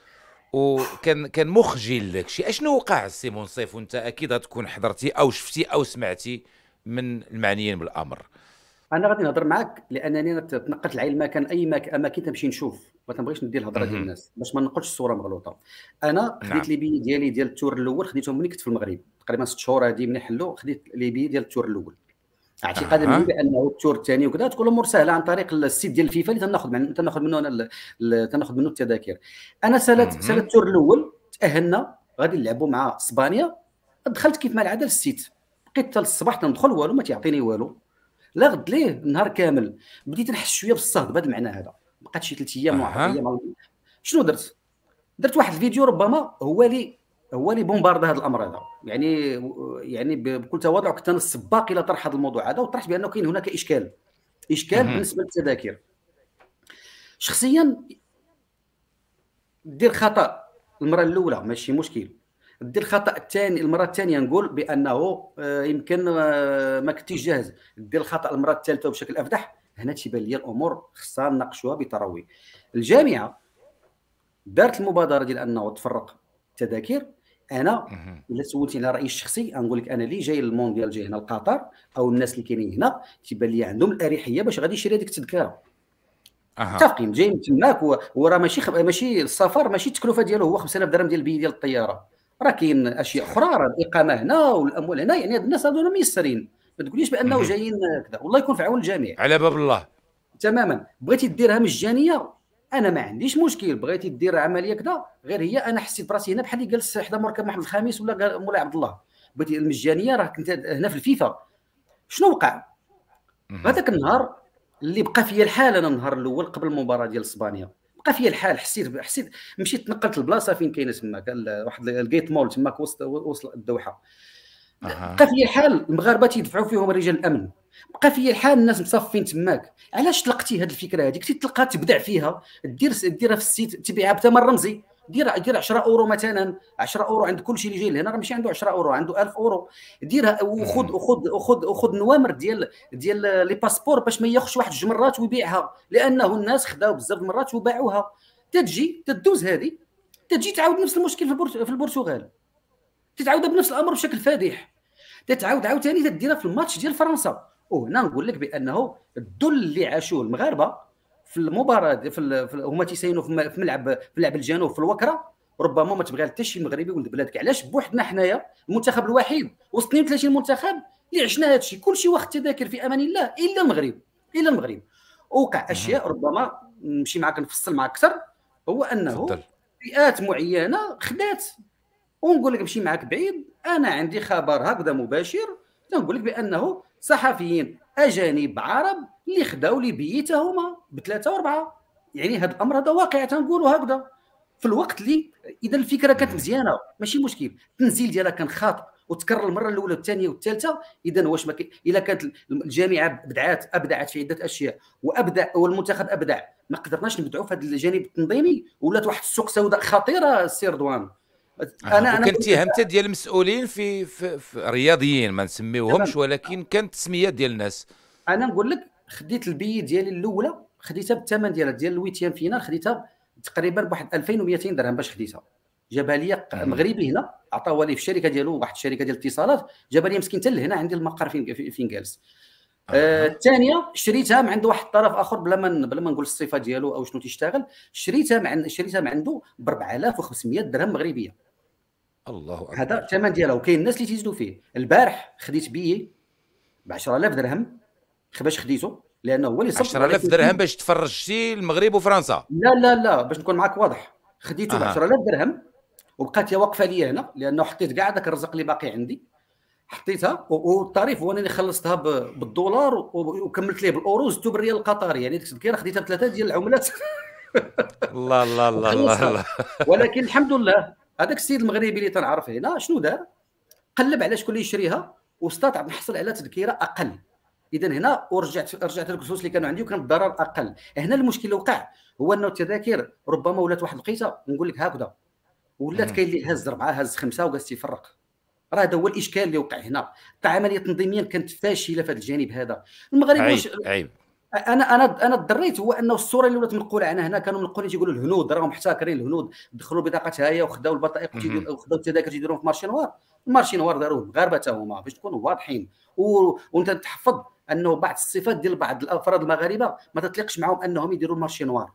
وكان مخجل لك شيء. اشنو وقع السي منصف؟ وانت اكيد غتكون حضرتي او شفتي او سمعتي من المعنيين بالامر. انا غادي نهضر معك لانني تنقلت لعين المكان، اي اماكن تمشي نشوف، ما تنبغيش ندير الهضره ديال الناس باش ما نقولش الصوره مغلوطه. انا خديت لي بي ديالي ديال التور الاول، خديتهم ملي كنت في المغرب تقريبا 6 شهور هذه ملي حلوا، خديت لي بي ديال التور الاول اعتقادا مني بانه التور الثاني وكذا تكون الامور سهله عن طريق السيت ديال الفيفا اللي تناخذ منه التذاكر. انا سالت التور الاول، تاهلنا غادي نلعبوا مع اسبانيا، دخلت كيف ما العاده للسيت، بقيت حتى الصباح تندخل والو ما تيعطيني والو، لا غد ليه النهار كامل. بديت نحس شويه بالصهد بهذا المعنى هذا، بقات شي 3 ايام 4 ايام. شنو درت واحد الفيديو ربما هو اللي بومبارد هذا الامر هذا، يعني بكل تواضع كنت انا السباق الى طرح هذا الموضوع هذا، وطرحت بانه كاين هناك اشكال بالنسبه للتذاكر. شخصيا دير خطا المره الاولى ماشي مشكل، دير الخطا الثاني المره الثانيه نقول بانه يمكن ما كنتيش جاهز، دير الخطا المره الثالثه وبشكل افدح. هنا تيبان لي الامور خصنا نناقشوها بتروي. الجامعه دارت المبادره ديال انه تفرق التذاكر. انا الا سولتيني على رايي الشخصي نقول لك، انا اللي جاي للمونديال جاي هنا لقطر، او الناس اللي كاينين هنا تيبان لي عندهم الاريحيه باش غادي يشري هذيك التذكره. متفقين جاي من تماك، وراه ماشي السفر، ماشي التكلفه ديالو هو 5000 درهم ديال البي ديال الطياره، راه كاين اشياء اخرى، راه الاقامه هنا والاموال هنا. يعني هاد الناس هذونا ميسرين، ما تقوليش بانه جايين كذا، والله يكون في عون الجميع على باب الله. تماما. بغيتي ديرها مجانيه انا ما عنديش مشكل، بغيتي دير عمليه كذا، غير هي انا حسيت براسي هنا بحال اللي جالس حدا مركب محمد الخامس ولا مولاي عبد الله. بغيتي المجانيه، راه كنت هنا في الفيفا. شنو وقع هذاك النهار اللي بقى فيا الحال؟ انا النهار الاول قبل المباراه ديال اسبانيا بقى فيا الحال، حسيت مشيت تنقلت البلاصه فين كاينه تما واحد الجيت مول تماك وسط الدوحه. بقى فيا الحال المغاربه تيدفعوا فيهم رجال الامن، بقى فيا الحال الناس مصفين تماك. علاش طلقتي هذه الفكره هذه؟ كنتي تلقى تبدع فيها، ديرها في السيت، تبيعها بثمن رمزي، دير 10 اورو مثلا، 10 اورو عند كل شيء اللي جاي لهنا، راه ماشي عنده 10 اورو، عنده 1000 اورو. ديرها وخذ نوامر ديال لي باسبور باش ما ياخذش واحد جوج مرات ويبيعها، لانه الناس خداو بزاف المرات وباعوها. تجي تدوز هذه، تجي تعاود نفس المشكل في البرتغال، تتعاود بنفس الامر بشكل فادح، تتعاود عاوتاني تديرها في الماتش ديال فرنسا. وهنا نقول لك بانه الذل اللي عاشوه المغاربه في المباراه هما تيساينوا في ملعب الجنوب في الوكره، ربما ما تبغيها حتى شي مغربي ولد بلادك. علاش بوحدنا حنايا المنتخب الوحيد وسط 32 منتخب اللي عشنا هذا الشيء؟ كلشي واخد تذاكر في امان الله الا المغرب. وقع اشياء ربما نمشي معاك نفصل معاك اكثر، هو انه فئات معينه خدات. ونقول لك نمشي معاك بعيد، انا عندي خبر هكذا مباشر تنقول لك بانه صحفيين اجانب عرب اللي خداو ليبيته هما بثلاثه واربعه. يعني هذا الامر هذا واقع تنقولوا هكذا في الوقت اللي اذا الفكره كانت مزيانه ماشي مشكل، التنزيل ديالها كان خاطئ وتكرر المره الاولى والثانيه والثالثه، اذا واش ما الا كانت الجامعه ابدعت في عده اشياء والمنتخب ابدع، ما قدرناش نبدعوا في هذا الجانب التنظيمي، ولات واحد السوق سوداء خطيره السي رضوان. وكان اتهامات ديال المسؤولين في رياضيين ما نسميوهمش، ولكن كانت تسميات ديال الناس. انا نقول لك خديت البي ديالي الاولى، خديتها بالثمن ديالها ديال الويتيام فينال، خديتها تقريبا بواحد 2200 درهم باش خديتها. جابها لي مغربي هنا، عطاوها لي في الشركه ديالو، واحد الشركه ديال الاتصالات، جابها لي مسكين حتى لهنا عندي المقر فين جالس. الثانيه شريتها من عند واحد الطرف اخر بلا ما نقول الصفه ديالو او شنو تيشتغل، شريتها من عنده ب 4500 درهم مغربيه. الله اكبر، هذا الثمن ديالها. وكاين الناس اللي تيزيدوا فيه. البارح خديت بيي ب 10000 درهم، باش خديته لانه هو اللي صب 10000 درهم باش تفرجتي المغرب وفرنسا؟ لا باش نكون معاك واضح، خديته ب 10000 درهم وبقات هي واقفه لي هنا، لانه حطيت كاع داك الرزق اللي باقي عندي، حطيتها. والطريف هو انني خلصتها بالدولار وكملت ليه بالاورو، زدتو بالريال القطري، يعني ديك التذكيره خديتها بثلاثه ديال العملات. الله الله الله الله. ولكن الحمد لله هذاك السيد المغربي اللي تنعرف هنا شنو دار، قلب على شكون اللي يشريها واستطاع نحصل على تذكره اقل. اذا هنا رجعت لك الفلوس اللي كانوا عندي وكان الضرر اقل. هنا المشكل اللي وقع هو انه التذاكر ربما ولات واحد الوقيته نقول لك هكذا، ولات كاين اللي هز 4 هز 5 وجالس يفرق. راه هذا هو الاشكال اللي وقع هنا. العمليه التنظيميه كانت فاشله في هذا الجانب هذا. المغرب واش عيب. انا تضريت هو انه الصوره اللي ولات منقوله عنا هنا، كانوا منقولين تيقولوا الهنود راهم محتكرين، الهنود دخلوا بطاقه هي وخداو البطائق وخداو التذاكر تيديروهم في مارشي نوار. المارشي نوار داروه المغاربه حتى هما باش تكونوا واضحين. وانت تحفظ انه بعض الصفات ديال بعض الافراد المغاربه ما تطلقش معهم انهم يديروا المارشي نوار.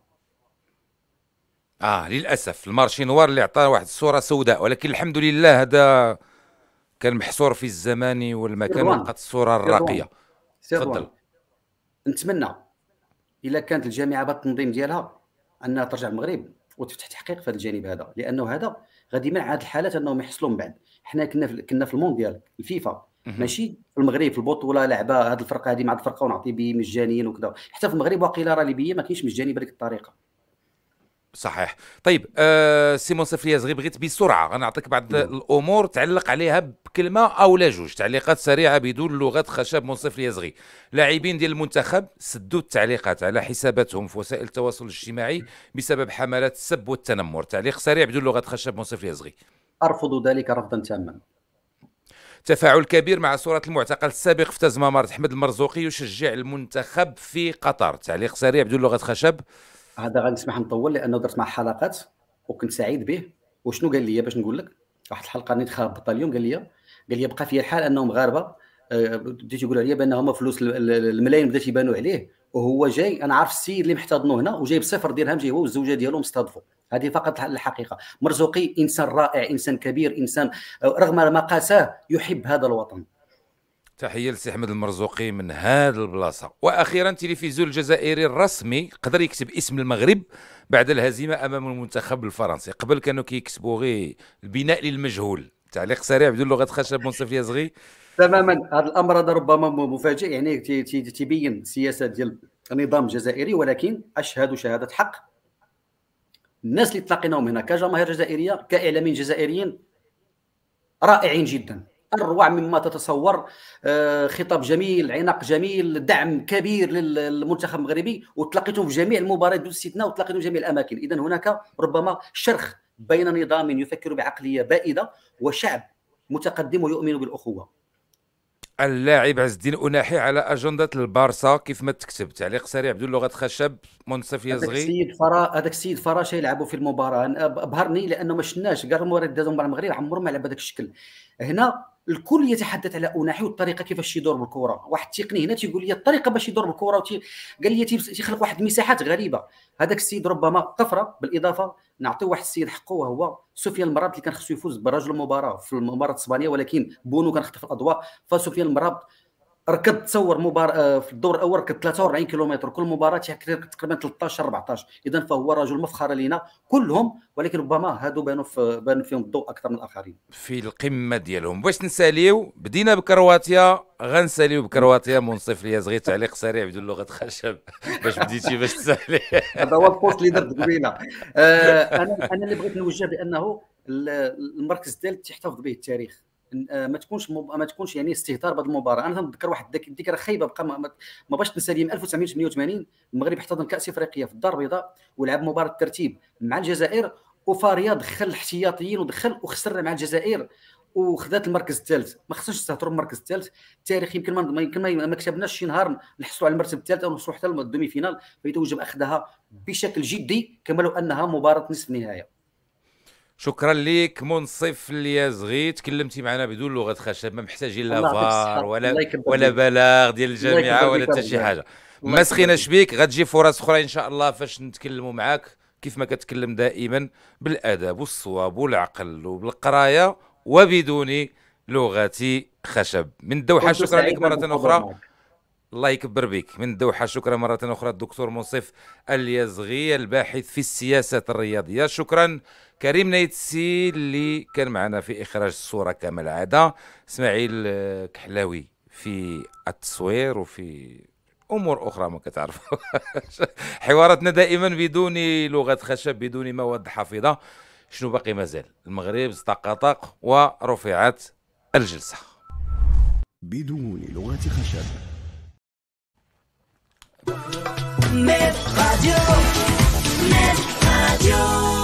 للاسف المارشي نوار اللي عطاه واحد الصوره سوداء، ولكن الحمد لله هذا كان محصور في الزمان والمكان وبقات الصوره الراقيه. تفضل. نتمنى الا كانت الجامعه بالتنظيم ديالها انها ترجع المغرب وتفتح تحقيق في هذا الجانب هذا، لانه هذا غادي يمنع هذه الحالات انهم يحصلوا من بعد. حنا كنا في المونديال الفيفا، ماشي في المغرب في البطوله لعبه هذه الفرقه هذه مع هذه الفرقه ونعطي بيه مجانيا وكذا. حتى في المغرب واقيلا راه ليبيه ما كاينش مجاني بهذيك الطريقه. صحيح. طيب سي منصف اليزغي، بغيت بسرعه غنعطيك بعض الامور تعلق عليها بكلمه او لا جوج، تعليقات سريعه بدون لغه خشب. منصف اليزغي، لاعبين ديال المنتخب سدوا التعليقات على حساباتهم في وسائل التواصل الاجتماعي بسبب حملات السب والتنمر. تعليق سريع بدون لغه خشب منصف اليزغي. ارفض ذلك رفضا تاما. تفاعل كبير مع صورة المعتقل السابق في تازمامارت أحمد المرزوقي يشجع المنتخب في قطر. تعليق سريع بدون لغة خشب. هذا غنسمح نطول لانه درت مع حلقات وكنت سعيد به. وشنو قال لي باش نقول لك، واحد الحلقه اللي هبطها اليوم قال لي بقى فيا الحال انهم مغاربه بديت يقولوا عليا بانهم فلوس الملايين بدات يبانوا عليه، وهو جاي انا عارف السيد اللي محتضنه هنا وجايب صفر درهم، جاي هو والزوجه ديالو مستضفوا. هذه فقط الحقيقه. مرزوقي انسان رائع، انسان كبير، انسان رغم ما قاساه يحب هذا الوطن. تحيه لسي احمد المرزوقي من هذه البلاصه. واخيرا التلفزيون الجزائري الرسمي قدر يكتب اسم المغرب بعد الهزيمه امام المنتخب الفرنسي. قبل كانوا كيكتبوا غير البناء للمجهول. تعليق سريع بدون لغه خشب منصف اليزغي. تماما. هذا الامر هذا ربما مفاجئ، يعني تبين السياسه ديال النظام الجزائري، ولكن اشهد شهاده حق الناس اللي تلاقيناهم هنا كجماهير جزائريه كاعلاميين جزائريين رائعين جدا، اروع مما تتصور. خطاب جميل، عناق جميل، دعم كبير للمنتخب المغربي، وتلاقيتهم في جميع المباريات بدون استثناء، وتلاقيتهم في جميع الاماكن. اذا هناك ربما شرخ بين نظام يفكر بعقليه بائده وشعب متقدم ويؤمن بالاخوه. اللاعب عز الدين أناحي على أجندة البارسا كيف ما تكتب. تعليق سريع بدون لغة خشب منصف يزغي. هذاك السيد فراشه يلعبوا في المباراه ابهرني، لانه ما شفناش كاع المباريات دازهم مع المغرب عمره ما لعب بهذاك الشكل. هنا الكل يتحدث على أناحي والطريقه كيفاش يدور بالكره. واحد التقني هنا تيقول لي الطريقه باش يدور بالكره قال لي تيخلق واحد المساحات غريبه. هذاك السيد ربما طفره. بالاضافه نعطيو واحد السيد حقه وهو سفيان المرابط اللي كان خصو يفوز برجل المباراه في المباراه الاسبانيه، ولكن بونو كان خطف الاضواء. فسفيان المرابط ركض تصور مباراة في الدور الاول، ركض 43 كيلومتر، كل مباراه تقريبا 13 14. اذا فهو رجل مفخر لنا كلهم، ولكن ربما هادو بانوا فيهم الضوء اكثر من الاخرين في القمه ديالهم. باش نساليو، بدينا بكرواتيا، غنساليو بكرواتيا. منصف اليزغي، تعليق سريع بدون لغه خشب باش بديتي باش تسالي. هذا هو البوست اللي درت قبيله. انا اللي بغيت نوجه بانه المركز الثالث يحتفظ به التاريخ، ما تكونش يعني استهتار بهذه المباراه. انا تنذكر واحد الذكرى خايبه بقى ما باش تنسى لي. 1988 المغرب احتضن كاس افريقيا في الدار البيضاء، ولعب مباراه الترتيب مع الجزائر، وفاريا دخل الاحتياطيين وخسرنا مع الجزائر وخذات المركز الثالث. ما خصناش نستهتروا بالمركز الثالث. التاريخ يمكن ما كتبناش شي نهار نحصلوا على المرتبه الثالثه ونوصلوا حتى للدومي فينال، فيتوجب اخذها بشكل جدي كما لو انها مباراه نصف نهائي. شكرا لك منصف اليزغي، تكلمتي معنا بدون لغه خشب، ما محتاجين لا فار ولا بلاغ ديال الجامعه ولا حتى شي حاجه. ما سخيناش بيك، غتجي فرص اخرى ان شاء الله فاش نتكلموا معاك كيف ما كتكلم دائما، بالادب والصواب والعقل وبالقرايه وبدون لغه خشب. من الدوحه شكرا لك مره اخرى، الله يكبر بك. من الدوحه شكرا مره اخرى الدكتور منصف اليزغي الباحث في السياسات الرياضيه. شكرا كريم نايتسي اللي كان معنا في اخراج الصوره كما العاده، اسماعيل كحلاوي في التصوير وفي امور اخرى ما كتعرفوا. حواراتنا دائما بدون لغه خشب، بدون مواد حافظه. شنو باقي مازال؟ المغرب طقطق ورفعت الجلسه بدون لغه خشب. Net Radio.